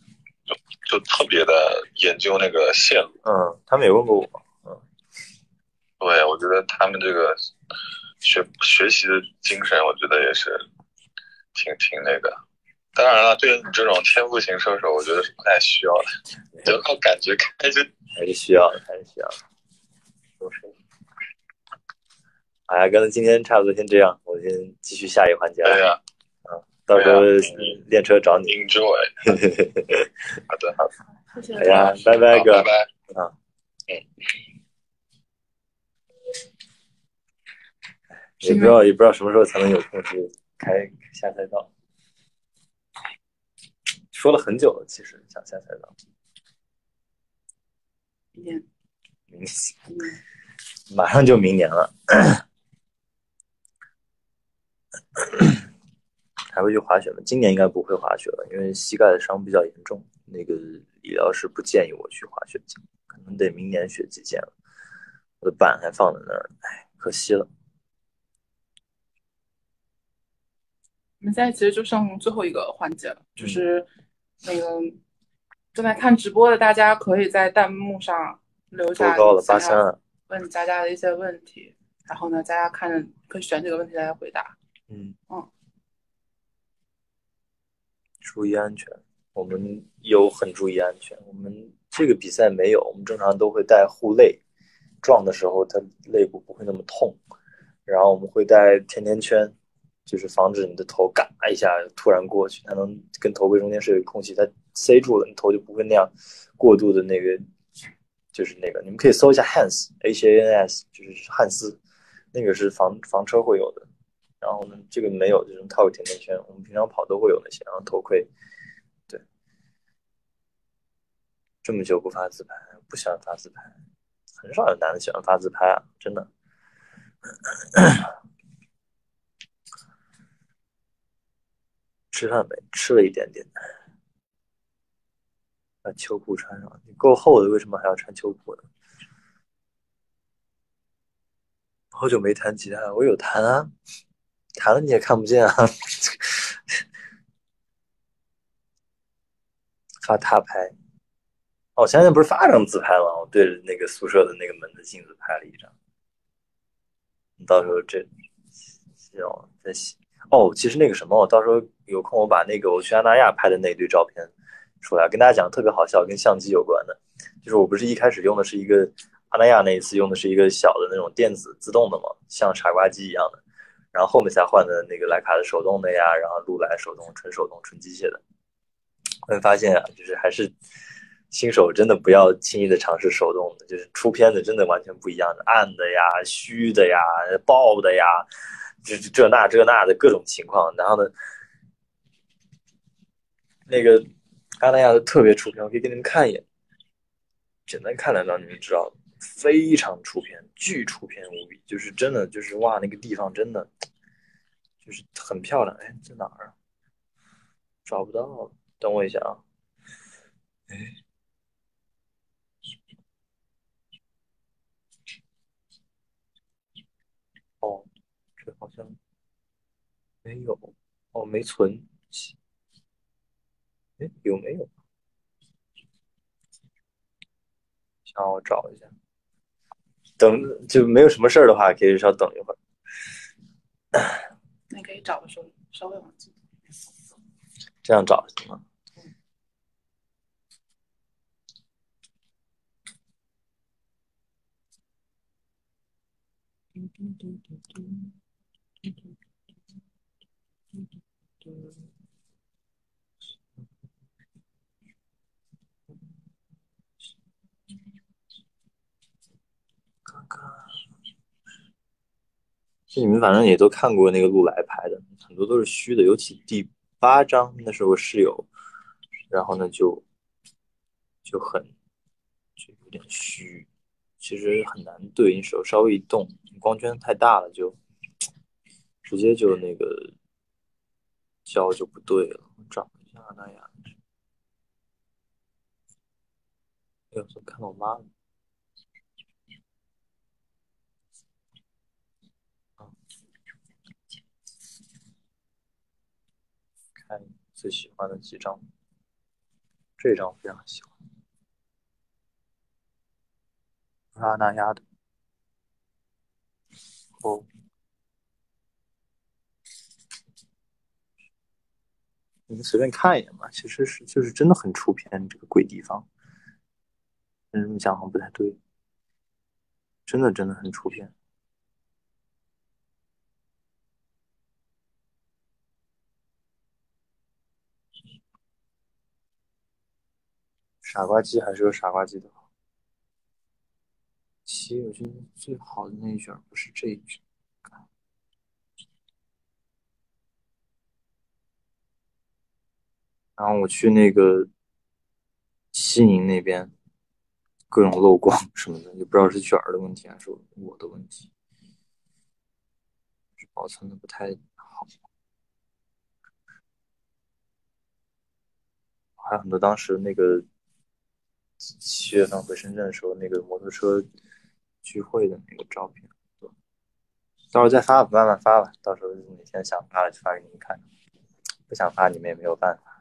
就就特别的研究那个线路。 嗯，他们也问过我。嗯， 对，我觉得他们这个学学习的精神，我觉得也是挺挺那个。当然了，对于你这种天赋型射手，我觉得是不太需要的，就靠感觉开就还是需要的，还是需要的。哎呀，刚才今天差不多先这样，我先继续下一个环节了。 对呀、 啊，到时候练车找你。 enjoy。好的，好， 谢谢。 哎呀，拜拜哥。 好拜拜。 啊，也不知道也不知道什么时候才能有空去开下赛道。说了很久了，其实想下赛道。 明年， 明年明年马上就明年了。还会去滑雪吗？今年应该不会滑雪了，因为膝盖的伤比较严重，那个理疗师不建议我去滑雪，可能得明年雪季见了。我的板还放在那儿，哎，可惜了。 我们现在其实就剩最后一个环节了， 嗯就是那个正在看直播的大家可以在弹幕上留多下高了？ 想要八三啊。 问佳佳的一些问题，然后呢，大家看着可以选几个问题来回答。 嗯嗯， 注意安全。我们有很注意安全。我们这个比赛没有，我们正常都会带护肋，撞的时候它肋骨不会那么痛。然后我们会带甜甜圈，就是防止你的头嘎一下突然过去，它能跟头盔中间是有空隙，它塞住了，你头就不会那样过度的那个，就是那个，你们可以搜一下 Hans H A N S， 就是汉斯，那个是房房车会有的。然后呢，这个没有，就是套个甜甜圈，我们平常跑都会有那些，然后头盔。对，这么久不发自拍，不喜欢发自拍，很少有男的喜欢发自拍啊，真的。吃饭没？吃了一点点。把秋裤穿上，你够厚的，为什么还要穿秋裤呢？好久没弹吉他，我有弹啊，弹了你也看不见啊。发他拍。哦，前两天不是发张自拍吗？我对着那个宿舍的那个门的镜子拍了一张。你到时候这，行，再洗。哦，其实那个什么，我到时候有空我把那个我去阿那亚拍的那堆照片出来，跟大家讲，特别好笑，跟相机有关的。就是我不是一开始用的是一个阿那亚那一次用的是一个小的那种电子自动的嘛，像傻瓜机一样的，然后后面才换的那个徕卡的手动的呀，然后禄来手动，纯手动，纯机械的。会发现啊，就是还是新手真的不要轻易的尝试手动的，就是出片子真的完全不一样的，暗的呀、虚的呀、爆的呀，这这那这那的各种情况。然后呢，那个阿那亚的特别出片，我可以给你们看一眼，简单看两张你们知道，非常出片，巨出片无比，就是真的就是哇，那个地方真的就是很漂亮。哎，在哪儿啊？找不到了，等我一下啊。哎，哦，这好像没有。哦，没存。哎，有没有？让我找一下。等就没有什么事儿的话，可以稍等一会儿。 那你可以找的时候稍微往前。 这样找行吗？看看，就你们反正也都看过那个路来拍的，很多都是虚的，尤其第八章，那是我室友，然后呢就就很就有点虚，其实很难对，你手稍微一动，光圈太大了就直接就那个焦就不对了。我找一下那呀，哎呦，怎么看到我妈了？啊，看最喜欢的几张这张非常喜欢，阿那亚的。哦，你们随便看一眼吧，其实是就是真的很出片这个鬼地方，但是这么讲好像不太对，真的真的很出片。傻瓜机还是有傻瓜机的好。其实我觉得最好的那一卷不是这一卷，然后我去那个西宁那边，各种漏光什么的，也不知道是卷儿的问题还是我的问题，保存的不太好。还有很多当时那个七月份回深圳的时候，那个摩托车聚会的那个照片，到时候再发吧，慢慢发吧。到时候哪天想发了就发给你们看，不想发你们也没有办法。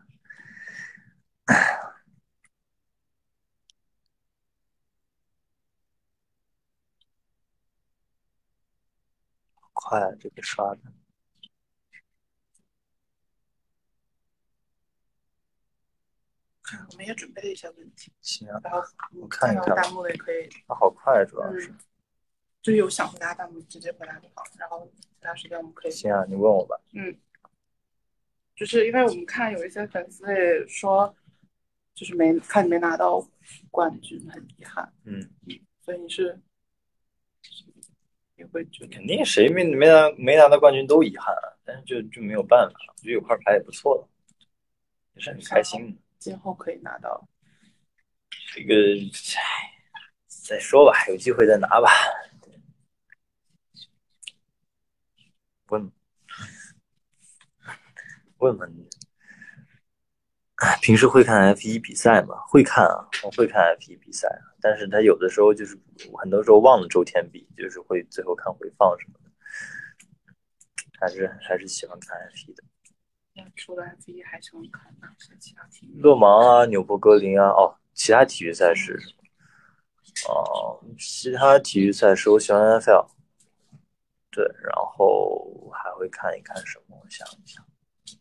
快啊，这个刷的。 我们也准备了一些问题， 行啊， 然后我看一看吧。 弹幕的也可以， 它好快，主要是。 嗯，就是有想回答弹幕直接回答就好，然后其他时间我们可以。 行啊，你问我吧。 嗯，就是因为我们看有一些粉丝也说，就是没看你没拿到冠军，很遗憾。 嗯， 所以你是也会觉得肯定谁没没拿没拿到冠军都遗憾啊，但是就就没有办法，我觉得有块牌也不错的，也是很开心的。 今后可以拿到这个，唉，再说吧，有机会再拿吧。问问问你，平时会看 F 一 比赛吗？会看啊，我会看 F 一 比赛，但是他有的时候就是很多时候忘了周天比，就是会最后看回放什么的，还是还是喜欢看 F 一 的。 那除了 F 一还喜欢看哪些其他体育？ 勒芒啊，纽博格林啊，哦，其他体育赛事，哦，其他体育赛事我喜欢 N F L， 对，然后还会看一看什么？我想一想，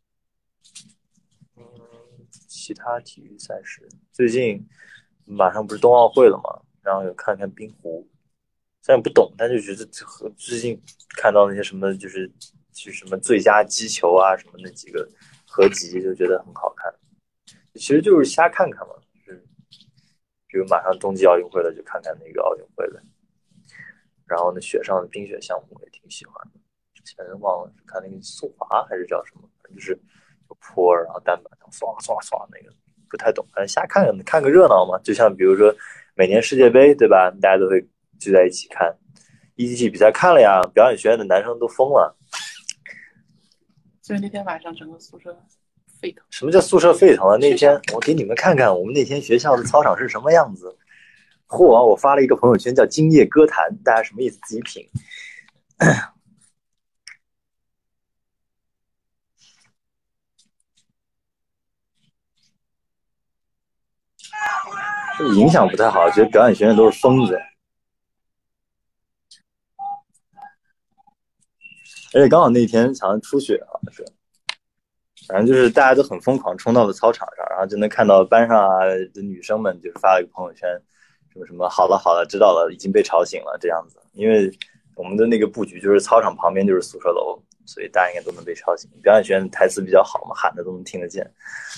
嗯，其他体育赛事，最近马上不是冬奥会了嘛，然后有看看冰壶，虽然不懂，但就觉得和最近看到那些什么就是就是什么最佳击球啊什么那几个合集，就觉得很好看。其实就是瞎看看嘛，就是比如马上冬季奥运会了，就看看那个奥运会了。然后呢，雪上的冰雪项目我也挺喜欢的，之前忘了是看那个速滑还是叫什么，反正就是有坡，然后单板上唰唰唰那个，不太懂，反正瞎看看看个热闹嘛。就像比如说每年世界杯对吧，大家都会聚在一起看。E T G 比赛看了呀，表演学院的男生都疯了。 所以那天晚上整个宿舍沸腾。 什么叫宿舍沸腾啊？那天我给你们看看我们那天学校的操场是什么样子。嚯！我发了一个朋友圈叫“今夜歌坛”，大家什么意思？自己品。这影响不太好，觉得表演学院都是疯子。而且刚好那天好像出血了，是，反正就是大家都很疯狂冲到了操场上，然后就能看到班上啊的女生们就是发了一个朋友圈，什么什么好了好了，知道了，已经被吵醒了这样子。因为我们的那个布局就是操场旁边就是宿舍楼，所以大家应该都能被吵醒。表演学院的台词比较好嘛，喊的都能听得见。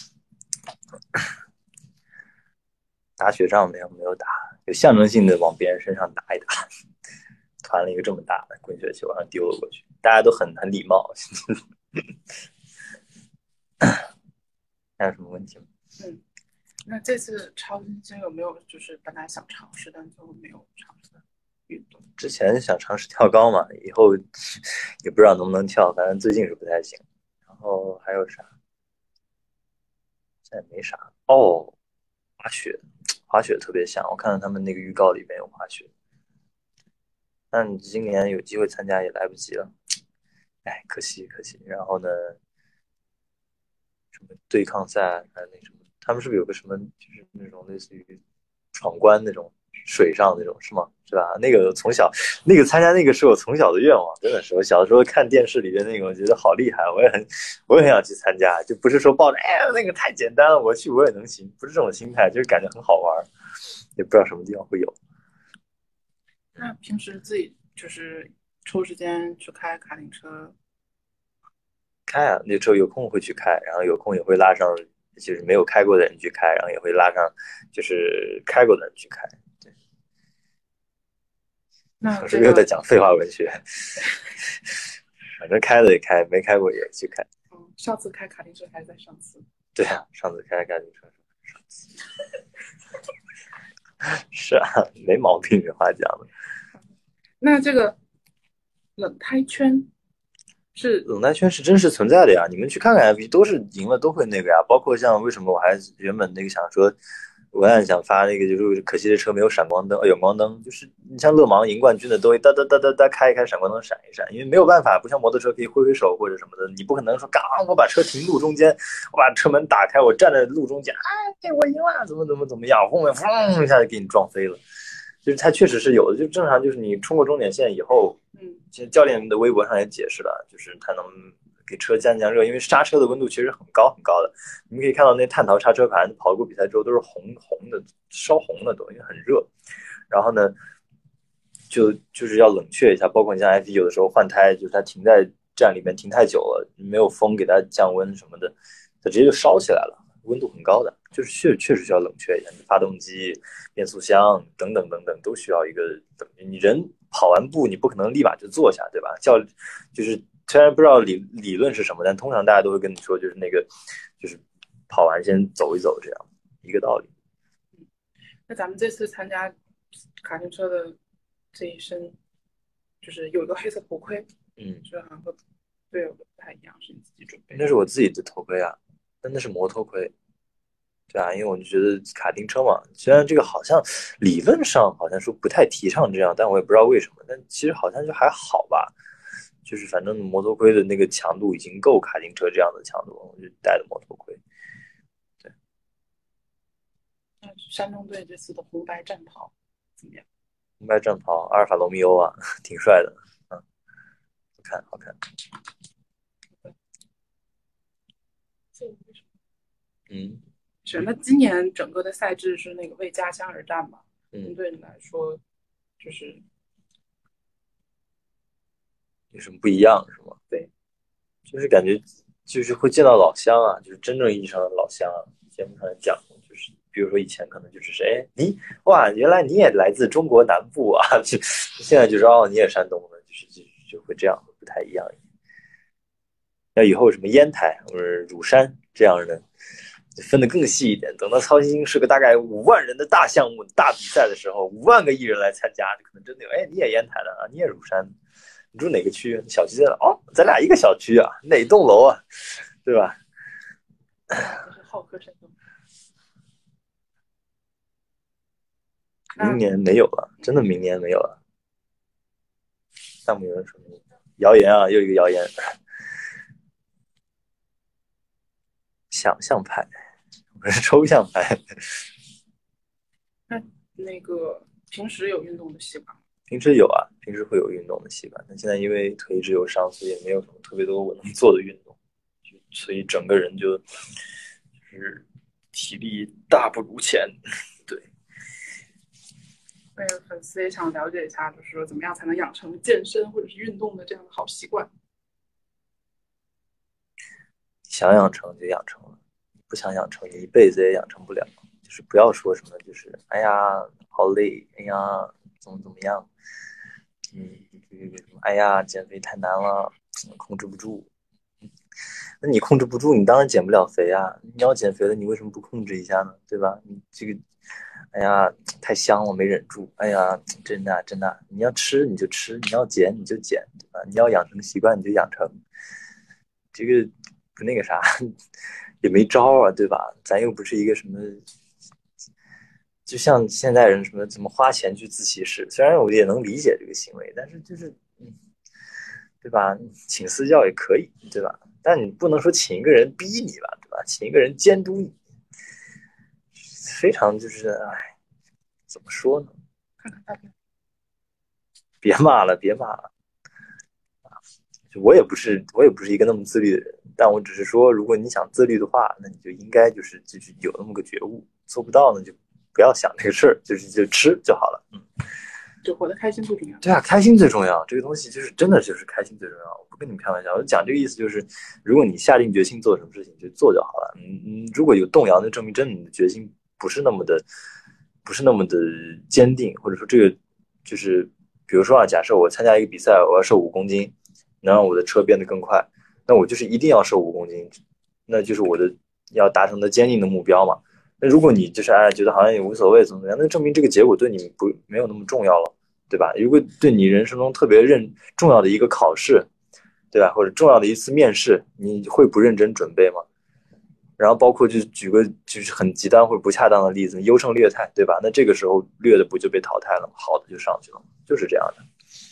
打雪仗没有没有打，有象征性的往别人身上打一打，团了一个这么大的滚雪球，然后丢了过去，大家都很很礼貌。还有什么问题吗？ 嗯，那这次超新星有没有就是本来想尝试但最后没有尝试的运动？ 之前想尝试跳高嘛，以后也不知道能不能跳，反正最近是不太行。然后还有啥？现在没啥哦。滑雪，滑雪特别想，我看到他们那个预告里面有滑雪，但今年有机会参加也来不及了，哎，可惜可惜。然后呢，什么对抗赛，还有那什么他们是不是有个什么，就是那种类似于闯关那种水上那种是吗？是吧？那个从小那个参加那个是我从小的愿望，真的是我小的时候看电视里面那个，我觉得好厉害，我也很我也很想去参加，就不是说抱着哎那个太简单了，我去我也能行，不是这种心态，就是感觉很好玩，也不知道什么地方会有。 那平时自己就是抽时间去开卡丁车？ 开啊，那时候有空会去开，然后有空也会拉上，就是没有开过的人去开，然后也会拉上就是开过的人去开。对，我是没有在讲废话文学，反正开了也开，没开过也去开。 嗯，上次开卡丁车还是在上次？ 对啊，上次开卡丁车上次。是啊，没毛病，这话讲的。 那这个冷胎圈是冷胎圈是真实存在的呀，你们去看看 F P 都是赢了都会那个呀，包括像为什么我还原本那个想说文案想发那个，就是可惜这车没有闪光灯，呃，远光灯，就是你像勒芒赢冠军的都会哒哒哒哒哒开一开闪光灯闪一闪，因为没有办法，不像摩托车可以挥挥手或者什么的，你不可能说刚我把车停路中间，我把车门打开，我站在路中间，哎，我赢了，怎么怎么怎么样，后面轰一下就给你撞飞了。就是它确实是有的，就正常就是你冲过终点线以后， 嗯， 其实教练的微博上也解释了，就是它能给车降降热，因为刹车的温度其实很高很高的。你们可以看到那碳陶刹车盘跑过比赛之后都是红红的，烧红的都，因为很热。然后呢，就就是要冷却一下，包括你像 F 一有的时候换胎，就是它停在站里面停太久了，没有风给它降温什么的，它直接就烧起来了，温度很高的，就是确确实需要冷却一下。你发动机、变速箱等等等等都需要一个冷却。你人跑完步，你不可能立马就坐下，对吧？教就是虽然不知道理理论是什么，但通常大家都会跟你说，就是那个就是跑完先走一走，这样一个道理。 那咱们这次参加卡丁车的这一身，就是有一个黑色头盔， 嗯， 这好像和队友的不太一样，是你自己准备的？ 那是我自己的头盔啊，但那是摩托盔。对啊，因为我就觉得卡丁车嘛，虽然这个好像理论上好像说不太提倡这样，但我也不知道为什么，但其实好像就还好吧。就是反正摩托盔的那个强度已经够卡丁车这样的强度了，我就戴了摩托盔。对。 那山东队这次的红白战袍怎么样？ 红白战袍，阿尔法罗密欧啊，挺帅的，嗯，好看，好看。嗯。 是，那今年整个的赛制是那个为家乡而战嘛？ 嗯， 对你来说，就是有什么不一样是吗？ 对， 就是感觉就是会见到老乡啊，就是真正意义上的老乡啊。节目上讲过，就是比如说以前可能就只是哎你哇，原来你也来自中国南部啊，就现在就是哦你也山东的，就是就就会这样，不太一样。那以后什么烟台或者乳山这样的。分得更细一点，等到操心星是个大概五万人的大项目、大比赛的时候，五万个艺人来参加，可能真的有，哎，你也烟台的啊，你也乳山，你住哪个区？小区在哪？哦，咱俩一个小区啊，哪栋楼啊？对吧？ 好客山东。 明年没有了，真的明年没有了。弹幕有人说谣言啊，又一个谣言，想象派。我是抽象派。 那那个平时有运动的习惯吗？ 平时有啊，平时会有运动的习惯。但现在因为腿一直有伤，所以也没有什么特别多我能做的运动，所以整个人就就是体力大不如前。对。 为了粉丝也想了解一下，就是说怎么样才能养成健身或者是运动的这样的好习惯？ 想养成就养成了。不想养成，你一辈子也养成不了。就是不要说什么，就是哎呀好累，哎呀怎么怎么样，嗯，哎呀减肥太难了，控制不住。那你控制不住，你当然减不了肥啊。你要减肥了，你为什么不控制一下呢？对吧？你这个，哎呀太香了，没忍住。哎呀真的真的，你要吃你就吃，你要减你就减，对吧？你要养成习惯你就养成，这个不那个啥。也没招啊，对吧？咱又不是一个什么，就像现代人什么怎么花钱去自习室，虽然我也能理解这个行为，但是就是，嗯，对吧？请私教也可以，对吧？但你不能说请一个人逼你吧，对吧？请一个人监督你， 非常就是哎，怎么说呢？ 看看大片。 别骂了，别骂了。我也不是，我也不是一个那么自律的人，但我只是说，如果你想自律的话，那你就应该就是就是有那么个觉悟，做不到呢就不要想这个事儿，就是就吃就好了，嗯， 就活得开心最重要。 对啊，开心最重要，这个东西就是真的就是开心最重要，我不跟你们开玩笑，我讲这个意思就是，如果你下定决心做什么事情就做就好了，嗯嗯，如果有动摇，那证明真的你的决心不是那么的，不是那么的坚定，或者说这个就是，比如说啊，假设我参加一个比赛，我要瘦五公斤。能让我的车变得更快，那我就是一定要瘦五公斤，那就是我的要达成的坚定的目标嘛。那如果你就是哎觉得好像也无所谓怎么样，那证明这个结果对你不没有那么重要了，对吧？如果对你人生中特别认重要的一个考试，对吧？或者重要的一次面试，你会不认真准备吗？然后包括就举个就是很极端或者不恰当的例子，优胜劣汰，对吧？那这个时候劣的不就被淘汰了，好的就上去了，就是这样的。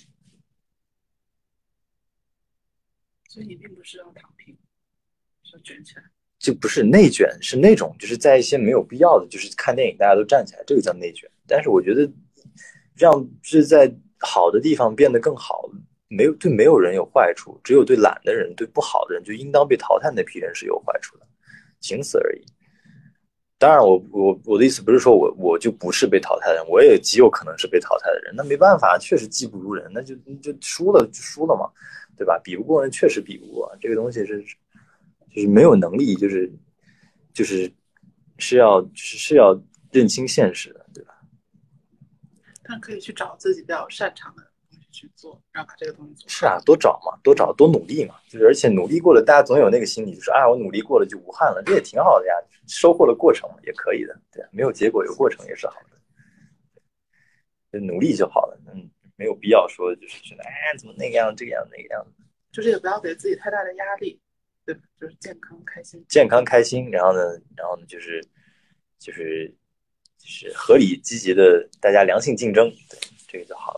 所以你并不是要躺平，是要卷起来。 就不是内卷，是那种就是在一些没有必要的，就是看电影大家都站起来，这个叫内卷。但是我觉得让是在好的地方变得更好，没有对没有人有坏处，只有对懒的人、对不好的人，就应当被淘汰那批人是有坏处的，仅此而已。当然我，我我我的意思不是说我我就不是被淘汰的人，我也极有可能是被淘汰的人。那没办法，确实技不如人，那就就输了就输了嘛。对吧？比不过，确实比不过。这个东西是，就是没有能力，就是就是是要是是要认清现实的，对吧？ 但可以去找自己比较擅长的东西去做，然后把这个东西做。 是啊，多找嘛，多找，多努力嘛。就是而且努力过了，大家总有那个心理，就是哎，我努力过了就无憾了，这也挺好的呀。收获了过程也可以的，对，没有结果有过程也是好的，努力就好了。嗯。没有必要说就是觉得哎怎么那个样这个样那个样子， 就是也不要给自己太大的压力，对吧？就是健康开心， 健康开心，然后呢，然后呢就是就是就是合理积极的大家良性竞争，对，这个就好了。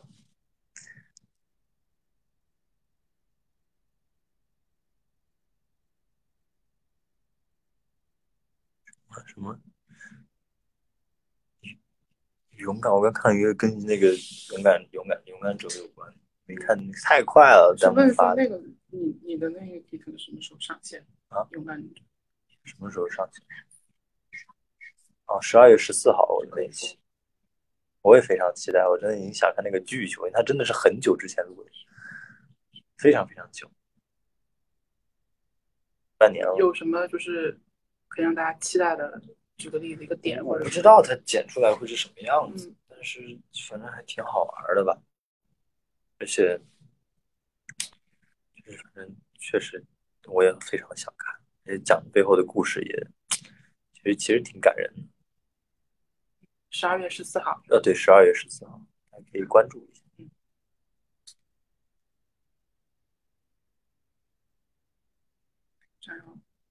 什么？勇敢，我刚看一个跟那个勇敢、勇敢、勇敢者有关，没看，太快了。 是问说那个你你的那个题可能什么时候上线啊？ 勇敢者什么时候上线？哦，十二月十四号我的那一期，我也非常期待，我真的已经想看那个剧去了，它真的是很久之前录的，非常非常久，半年了。 有什么就是可以让大家期待的？举个例子，一个点， 我不知道它剪出来会是什么样子， 嗯、 但是反正还挺好玩的吧。而且，就是反正确实我也非常想看，也讲背后的故事也，其实其实挺感人的。 十二月十四号， 呃，对，十二月十四号，还可以关注一下。 嗯。加油！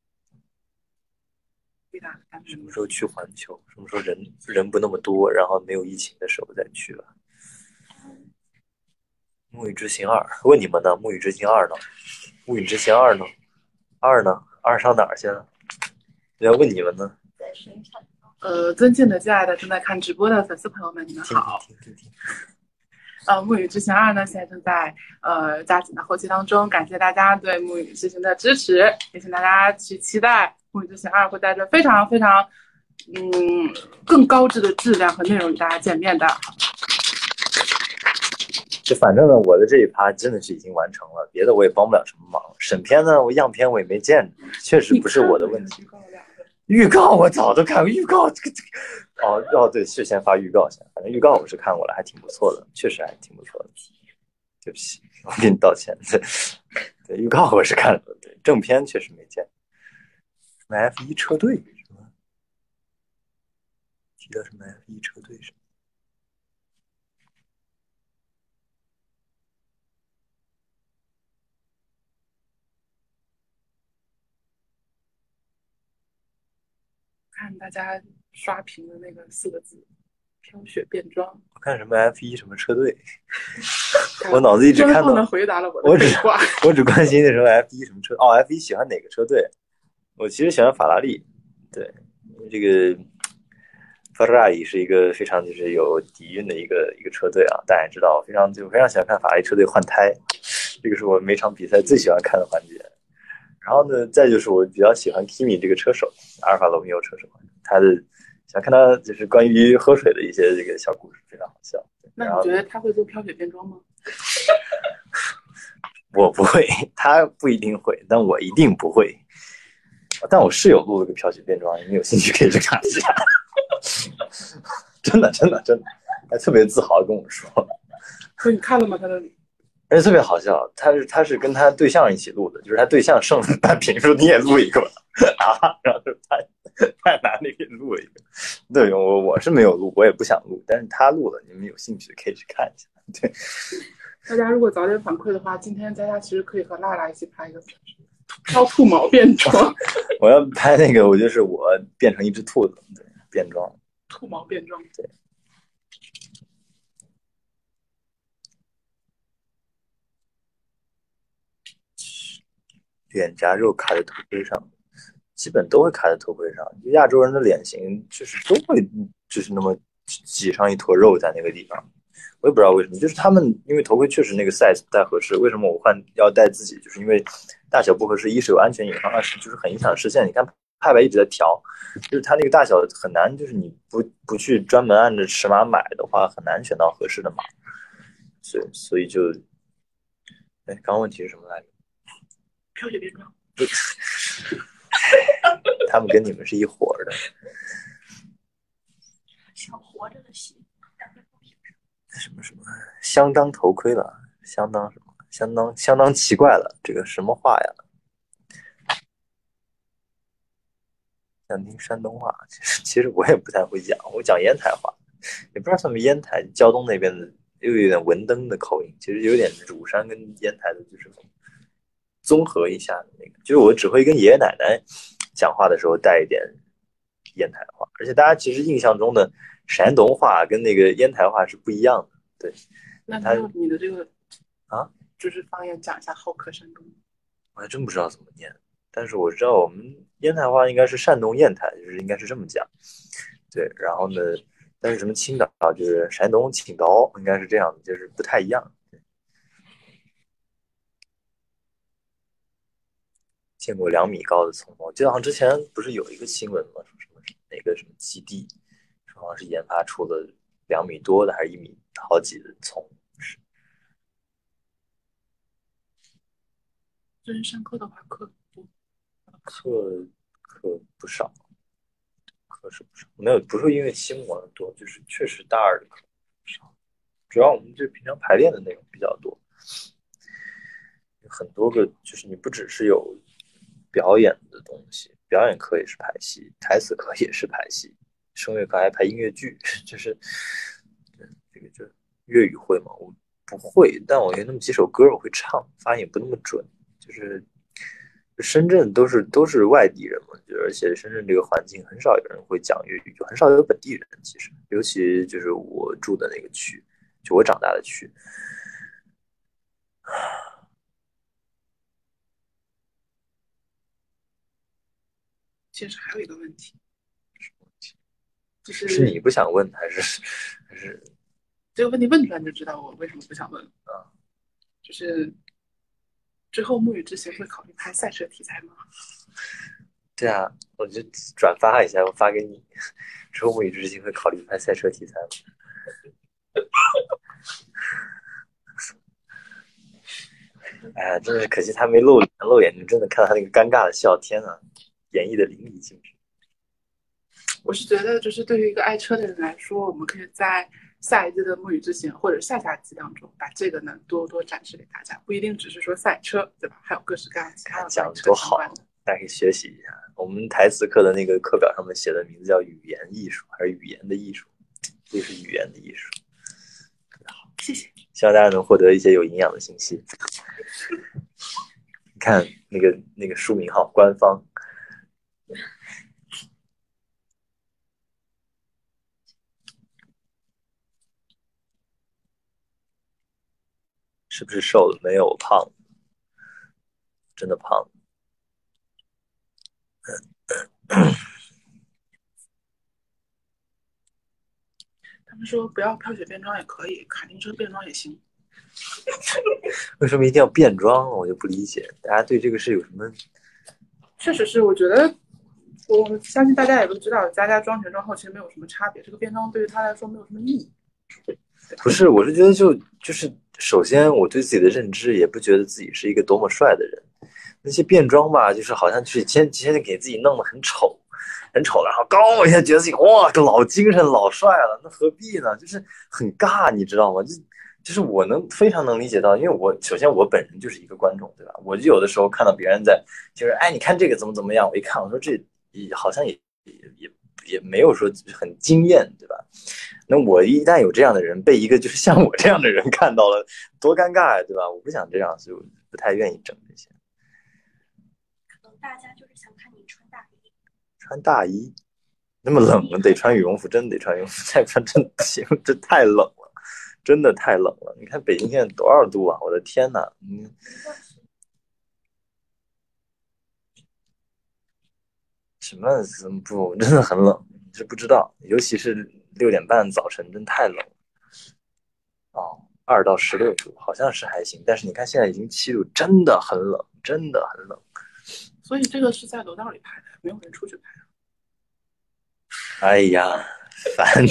什么时候去环球？什么时候人人不那么多，然后没有疫情的时候再去吧。木语之行二，问你们呢？木语之行二呢？木语之行二呢？二呢？二上哪儿去了？要问你们呢。 呃，尊敬的、敬爱的正在看直播的粉丝朋友们，你们好。 听听听听。 呃，木语之行二呢，现在正在呃加紧的后期当中，感谢大家对木语之行的支持，也请大家去期待木语之行二会带着非常非常嗯更高质的质量和内容与大家见面的。 就反正呢，我的这一趴真的是已经完成了，别的我也帮不了什么忙。审片呢，我样片我也没见，确实不是我的问题。预告我早都看过，预告这个这个哦哦对，是先发预告先，反正预告我是看过了，还挺不错的，确实还挺不错的。对不起，我给你道歉。对，对预告我是看了，对正片确实没见。什么 F 一 车队是吗？提到什么 F 一 车队是吗？ 看大家刷屏的那个四个字“飘雪变装”， 我看什么 F 一 什么车队，我脑子一直看到。 能回答了我的我只我只关心那什么 F 一 什么车哦 ，F 一 喜欢哪个车队？我其实喜欢法拉利，对，这个 Ferrari 是一个非常就是有底蕴的一个一个车队啊，大家也知道，非常就非常喜欢看法拉利车队换胎，这个是我每场比赛最喜欢看的环节。然后呢，再就是我比较喜欢 Kimi 这个车手，阿尔法罗密欧车手，他的想看他就是关于喝水的一些这个小故事，非常好笑。 那你觉得他会做飘雪变装吗？ 我不会，他不一定会，但我一定不会。但我室友录了个飘雪变装，你们有兴趣可以去看一下。真的，真的，真的，还特别自豪地跟我说。 所以你看了吗？他的， 而且特别好笑，他是他是跟他对象一起录的，就是他对象胜半屏说你也录一个啊，然后他他拿那个录了一个。对，我我是没有录，我也不想录，但是他录了，你们有兴趣可以去看一下。对， 大家如果早点反馈的话，今天佳佳其实可以和娜娜一起拍一个挑兔毛变装。 我要拍那个，我就是我变成一只兔子，对，变装， 兔毛变装， 对。脸颊肉卡在头盔上，基本都会卡在头盔上。亚洲人的脸型就是都会就是那么挤上一坨肉在那个地方，我也不知道为什么，就是他们因为头盔确实那个 size 不太合适。为什么我换要戴自己？就是因为大小不合适，一是有安全隐患，二是就是很影响视线。你看派白一直在调，就是它那个大小很难，就是你不不去专门按着尺码买的话，很难选到合适的码。所以所以就，哎，刚刚问题是什么来着？ 飘雪变装。 他们跟你们是一伙的。 想活着的心。 什么什么相当头盔了，相当什么相当相当奇怪了，这个什么话呀？想听山东话，其实其实我也不太会讲，我讲烟台话，也不知道他们烟台胶东那边的又有点文登的口音，其实有点乳山跟烟台的就是综合一下的那个，就是我只会跟爷爷奶奶讲话的时候带一点烟台话，而且大家其实印象中的山东话跟那个烟台话是不一样的。对， 那他用你的这个啊， 就是方言讲一下好客山东。 我还真不知道怎么念，但是我知道我们烟台话应该是山东烟台，就是应该是这么讲。对，然后呢，但是什么青岛就是山东青岛，应该是这样的，就是不太一样。见过两米高的葱花，我记得好像之前不是有一个新闻吗？说什么哪个什么基地，说好像是研发出了两米多的还是一米好几的葱。 最近上课的话，课多， 课课不少，课是不少，没有不是因为期末的多，就是确实大二的课不少，主要我们这平常排练的内容比较多，有很多个，就是你不只是有表演的东西，表演课也是排戏，台词课也是排戏，声乐课还排音乐剧，就是这个就粤语会嘛，我不会，但我有那么几首歌我会唱，发音也不那么准，就是深圳都是都是外地人嘛，就而且深圳这个环境很少有人会讲粤语，就很少有本地人，其实尤其就是我住的那个区，就我长大的区。 其实还有一个问题，就是是你不想问还是还是这个问题问出来你就知道我为什么不想问了啊？ 就是之后沐雨之行会考虑拍赛车题材吗？ 对啊，我就转发一下，我发给你。之后沐雨之行会考虑拍赛车题材吗？哎呀，真是可惜他没露脸露眼睛，真的看到他那个尴尬的笑，天啊，演绎的淋漓尽致。 我是觉得，就是对于一个爱车的人来说，我们可以在下一季的沐雨之行或者下下季当中，把这个呢多多展示给大家，不一定只是说赛车，对吧？还有各式各样其他的讲的多好，大家可以学习一下。我们台词课的那个课表上面写的名字叫语言艺术，还是语言的艺术？这是语言的艺术。好， 谢谢。 希望大家能获得一些有营养的信息。你看那个那个书名号，官方。是不是瘦了？没有，胖，真的胖。 他们说不要飘雪变装也可以，卡丁车变装也行。 为什么一定要变装？我就不理解，大家对这个事有什么？ 确实是，我觉得我相信大家也都知道，家家装前装后其实没有什么差别，这个变装对于他来说没有什么意义。 不是，我是觉得就就是首先我对自己的认知也不觉得自己是一个多么帅的人，那些变装吧，就是好像就是先先给自己弄得很丑，很丑，然后高一下觉得自己哇老精神老帅了，那何必呢？就是很尬，你知道吗？就就是我能非常能理解到，因为我首先我本人就是一个观众，对吧？我就有的时候看到别人在就是哎你看这个怎么怎么样，我一看我说这也好像也也也也没有说很惊艳，对吧？那我一旦有这样的人被一个就是像我这样的人看到了，多尴尬呀，对吧？我不想这样，就不太愿意整这些。 可能大家就是想看你穿大衣。 穿大衣，那么冷了，得穿羽绒服，真得穿羽绒服，再穿真不行，这太冷了，真的太冷了。你看北京现在多少度啊？我的天哪！嗯，什么什么不，真的很冷，你是不知道，尤其是六点半早晨，真太冷了。哦，二到十六度，好像是还行，但是你看现在已经七度，真的很冷，真的很冷。 所以这个是在楼道里拍的，没有人出去拍。 哎呀，烦！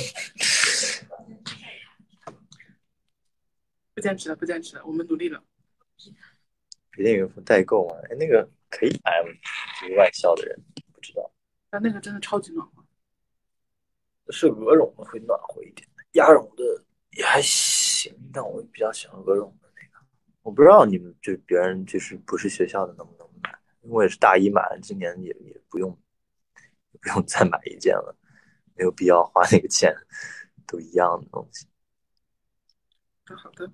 不坚持了，不坚持了，我们努力了。 北京羽绒服代购吗？哎，那个可以买吗？这个外销的人不知道。 但那个真的超级暖和。 是鹅绒的会暖和一点，鸭绒的也还行，但我比较喜欢鹅绒的那个。我不知道你们就别人就是不是学校的能不能买，因为我也是大一买了，今年也也不用不用再买一件了，没有必要花那个钱，都一样的东西。 好的，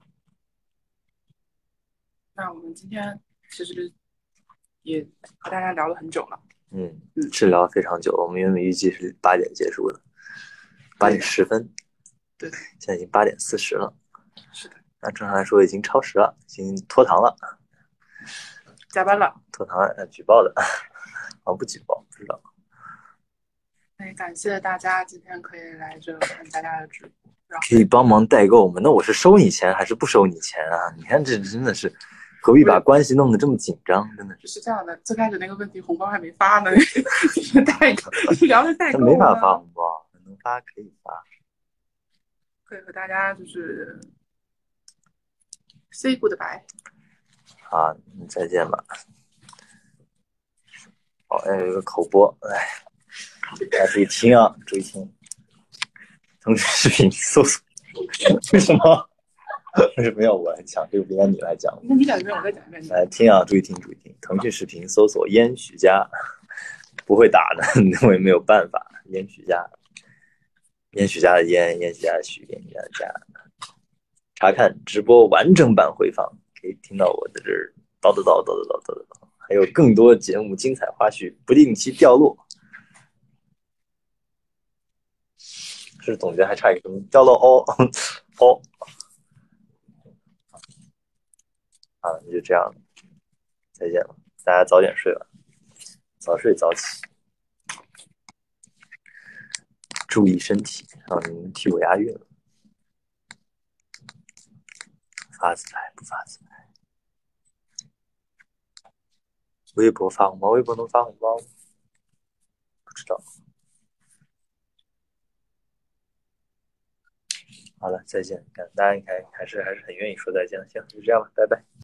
那我们今天其实也和大家聊了很久了。 嗯嗯， 是聊了非常久了，我们原本预计是八点结束的，八点十分， 对， 现在已经八点四十了。 是的， 那正常来说已经超时了，已经拖堂了， 加班了。 拖堂呃举报的，啊不举报不知道。 那也感谢大家今天可以来这看大家的直播，然后可以帮忙代购吗？那我是收你钱还是不收你钱啊？你看这真的是，何必把关系弄得这么紧张？真的是。 是这样的，最开始那个问题红包还没发呢，代购聊着代购他没法呢发红包，能发可以发。 可以和大家就是 say goodbye。 好，再见吧。哦，还有一个口播，哎，大家注意听啊，注意听。腾讯视频搜索，为什么？为什么要我来讲？这个不应该你来讲。 那你讲一遍，我再讲一遍。 来听啊，注意听，注意听。腾讯视频搜索“燕许家”，不会打的，我也没有办法。燕许家，燕许家的燕，燕许家的许，燕许家的家。查看直播完整版回放，可以听到我在这儿叨叨叨叨叨叨叨叨，还有更多节目精彩花絮不定期掉落。是总结还差一个什么掉落哦哦。啊，那就这样了，再见了，大家早点睡吧，早睡早起，注意身体。让你们替我押韵了，发自拍不发自拍？微博发红包，微博能发红包吗？不知道。好了，再见。大家应该还是还是很愿意说再见的，行，就这样吧，拜拜。